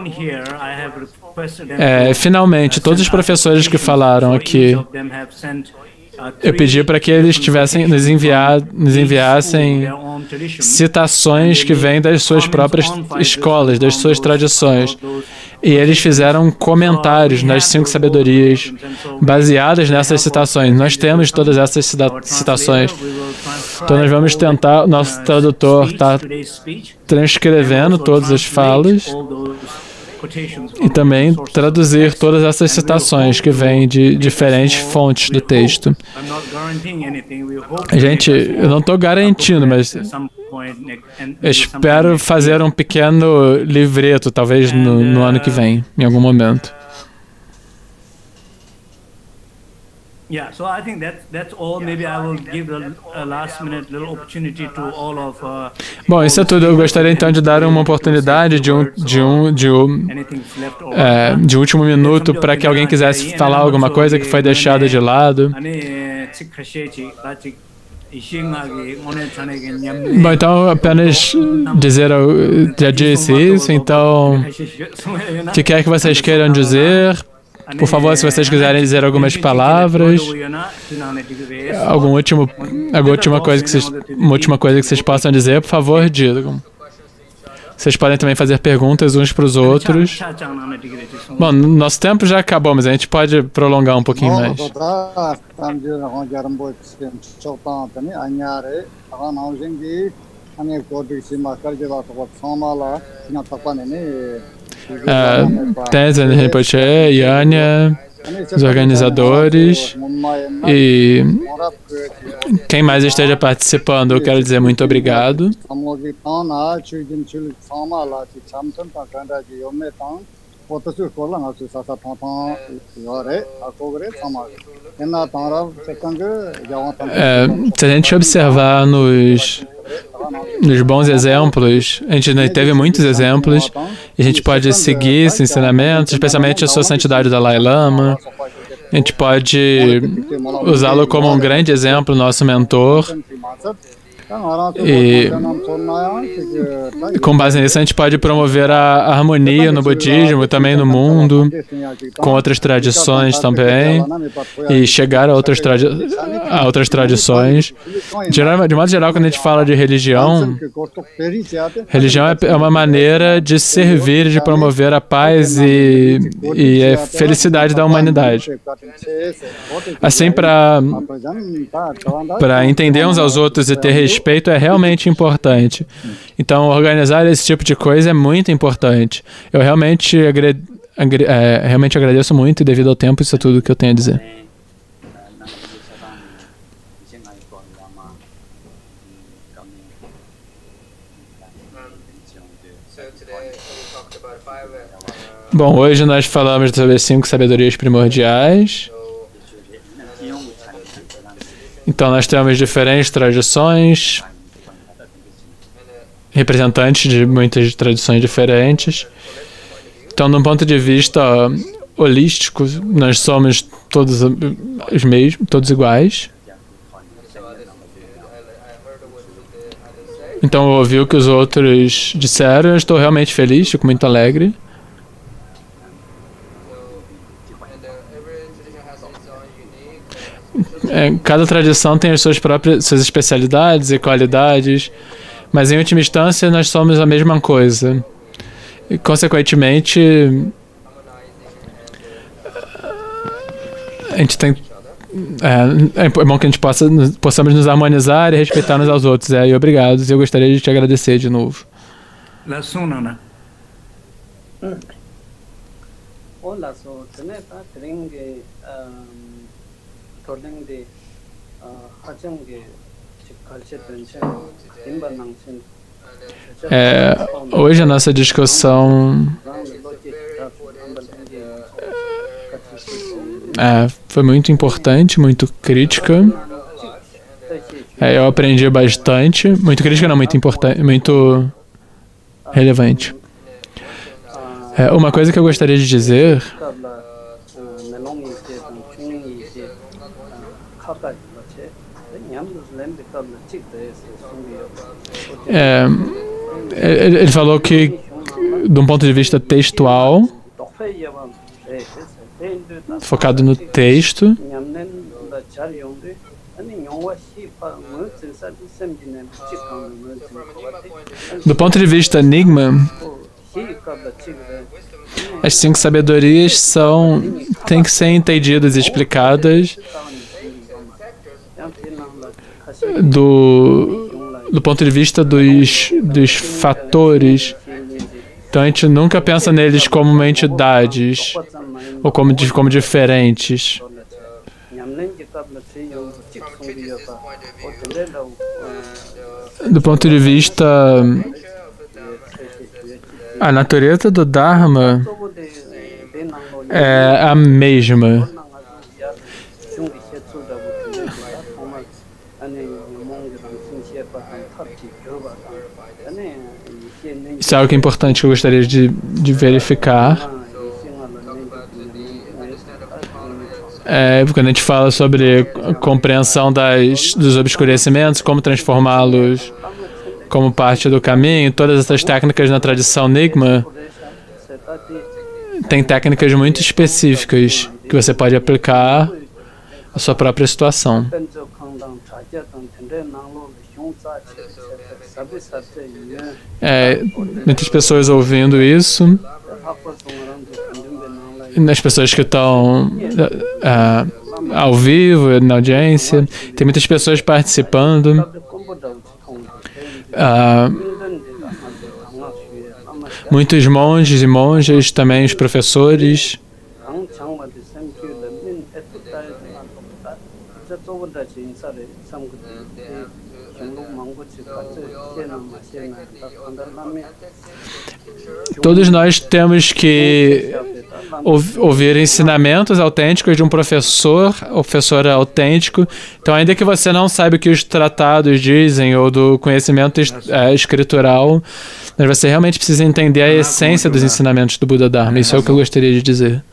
Finalmente, todos os professores que falaram aqui, eu pedi para que eles nos enviassem citações que vêm das suas próprias escolas, das suas tradições. E eles fizeram comentários nas 5 sabedorias baseadas nessas citações. Nós temos todas essas citações. Então nós vamos tentar, nosso tradutor está transcrevendo todas as falas e também traduzir todas essas citações que vêm de diferentes fontes do texto. Gente, eu não estou garantindo, mas eu espero fazer um pequeno livreto, talvez no ano que vem, em algum momento. Bom, isso é tudo. Eu gostaria então de dar uma oportunidade de último minuto para que alguém quisesse falar alguma coisa que foi deixada de lado. Bom, então apenas dizer, já disse isso, então o que quer que vocês queiram dizer? Por favor, se vocês quiserem dizer algumas palavras, alguma última coisa que vocês possam dizer, por favor, digam. Vocês podem também fazer perguntas uns para os outros. Bom, nosso tempo já acabou, mas a gente pode prolongar um pouquinho mais. Tenzin Rinpoche, Yanya, os organizadores e quem mais esteja participando, eu quero dizer muito obrigado. Se a gente observar nos bons exemplos, a gente teve muitos exemplos, e a gente pode seguir esses ensinamentos, especialmente a sua santidade Dalai Lama. A gente pode usá-lo como um grande exemplo, nosso mentor. E com base nisso, a gente pode promover a harmonia no budismo, também no mundo, com outras tradições também, e chegar a outras tradições. De modo geral, quando a gente fala de religião, religião é uma maneira de servir, de promover a paz e a felicidade da humanidade. Assim, para entender uns aos outros e ter respeito é realmente importante. Então, organizar esse tipo de coisa é muito importante. Eu realmente agradeço muito e, devido ao tempo, isso é tudo que eu tenho a dizer. Bom, hoje nós falamos sobre 5 sabedorias primordiais. Então, nós temos diferentes tradições, representantes de muitas tradições diferentes. Então, de um ponto de vista holístico, nós somos todos os mesmos, todos iguais. Então eu ouvi o que os outros disseram, eu estou realmente feliz, fico muito alegre. Cada tradição tem as suas próprias especialidades e qualidades, mas em última instância nós somos a mesma coisa. E, consequentemente, a gente tem é bom que a gente possamos nos harmonizar e respeitar uns aos outros. E obrigado. Eu gostaria de te agradecer de novo. Hoje a nossa discussão foi muito importante, muito crítica. Eu aprendi bastante. Muito crítica não, muito importante, muito relevante. Uma coisa que eu gostaria de dizer ele falou que, de um ponto de vista textual, focado no texto, do ponto de vista enigma, as 5 sabedorias têm que ser entendidas e explicadas do ponto de vista dos fatores. Então a gente nunca pensa neles como entidades ou como diferentes. Do ponto de vista, a natureza do Dharma é a mesma. Isso é algo que é importante que eu gostaria de verificar. Quando a gente fala sobre a compreensão dos obscurecimentos, como transformá-los como parte do caminho, todas essas técnicas na tradição Nyingma, tem técnicas muito específicas que você pode aplicar à sua própria situação. Muitas pessoas ouvindo isso, as pessoas que estão ao vivo, na audiência, tem muitas pessoas participando, muitos monges e monjas, também os professores. Todos nós temos que ouvir ensinamentos autênticos de um professor autêntico. Então, ainda que você não saiba o que os tratados dizem ou do conhecimento escritural, mas você realmente precisa entender a essência dos ensinamentos do Buda Dharma. Isso é o que eu gostaria de dizer.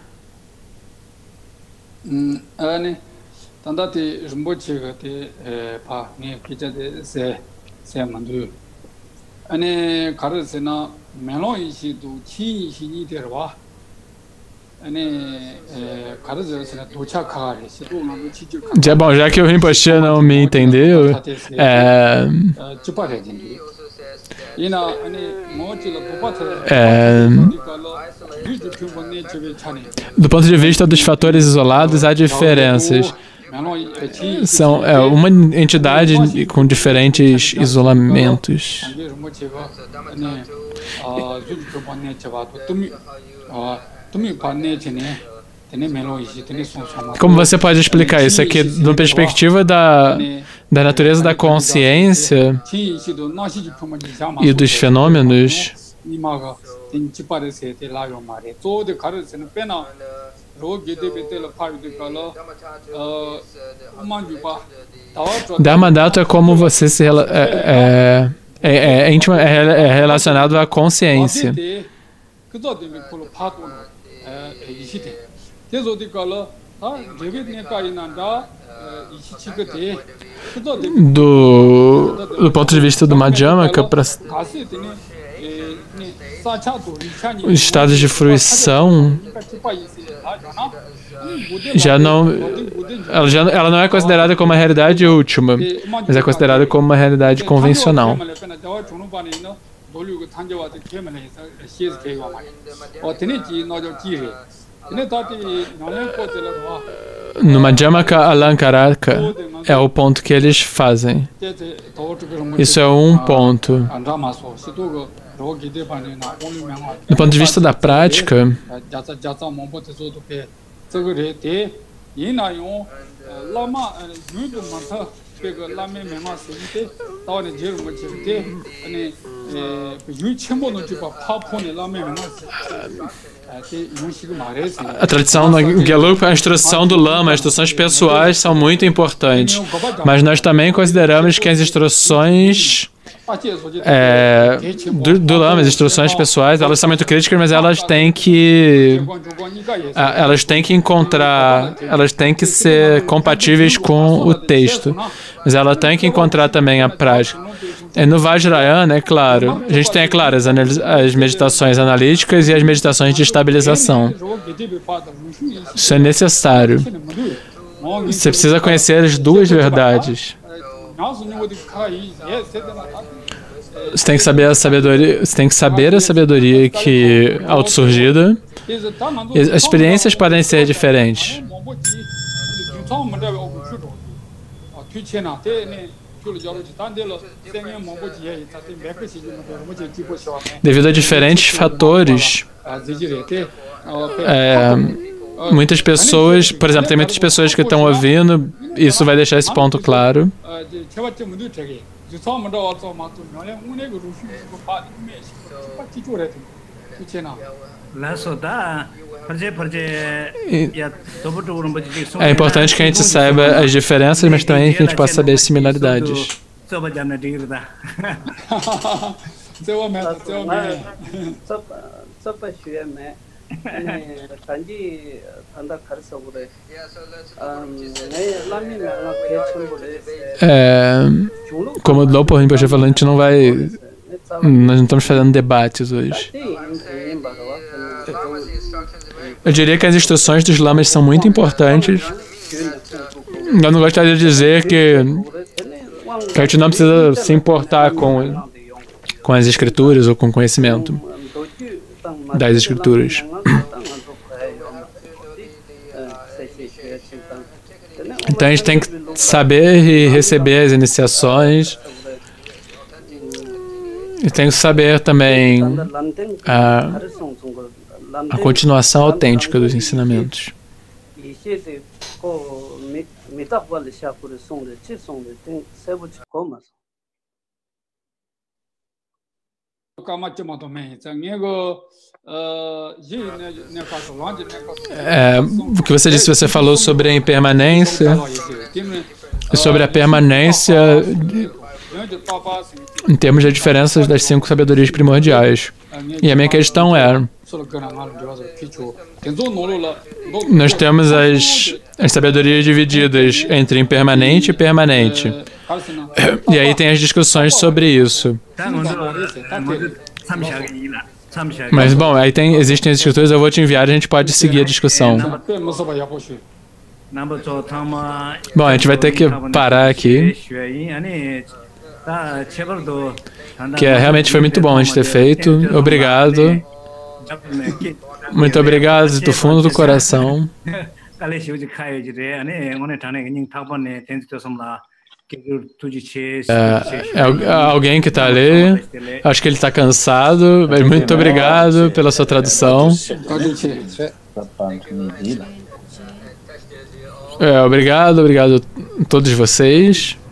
Bom, já que o Rinpoche não me entendeu, do ponto de vista dos fatores isolados, há diferenças. São uma entidade com diferentes isolamentos. Como você pode explicar isso aqui, da perspectiva da natureza da consciência e dos fenômenos? Dharmadhatu é como você se é relacionado à consciência. do ponto de vista do Madhyamaka, para os estados de fruição já não, ela não é considerada como uma realidade última, mas é considerada como uma realidade convencional. No Madhyamaka Alankaraka é o ponto que eles fazem. Isso é um ponto. Do ponto de vista da prática, a tradição no Gelugpa, a instrução do Lama, as instruções pessoais são muito importantes, mas nós também consideramos que as instruções do Lama, as instruções pessoais, elas são muito críticas, mas elas têm que elas têm que ser compatíveis com o texto, mas ela tem que encontrar também a prática. E no Vajrayana, é claro, a gente tem, é claro, as meditações analíticas e as meditações de estabilização. Isso é necessário. Você precisa conhecer as duas verdades. Você tem que saber a sabedoria que autossurgida. As experiências podem ser diferentes. Devido a diferentes fatores, muitas pessoas, por exemplo, tem muitas pessoas que estão ouvindo, isso vai deixar esse ponto claro. É importante que a gente saiba as diferenças, mas também que a gente possa saber as similaridades. Como o Lopo Rinpoche falou, a gente não vai... Nós não estamos fazendo debates hoje. Eu diria que as instruções dos lamas são muito importantes. Eu não gostaria de dizer que a gente não precisa se importar com as escrituras ou com o conhecimento das escrituras. Então a gente tem que saber e receber as iniciações. E tem que saber também a continuação autêntica dos ensinamentos. O que você disse, você falou sobre a impermanência e sobre a permanência em termos de diferenças das 5 sabedorias primordiais. E a minha questão é, nós temos as sabedorias divididas entre impermanente e permanente. E aí tem as discussões sobre isso. Mas, bom, aí existem as escrituras, eu vou te enviar e a gente pode seguir a discussão. Bom, a gente vai ter que parar aqui. Que realmente foi muito bom a gente ter feito. Obrigado. Muito obrigado do fundo do coração. Alguém que está ali, acho que ele está cansado, mas muito obrigado pela sua tradução. Obrigado a todos vocês.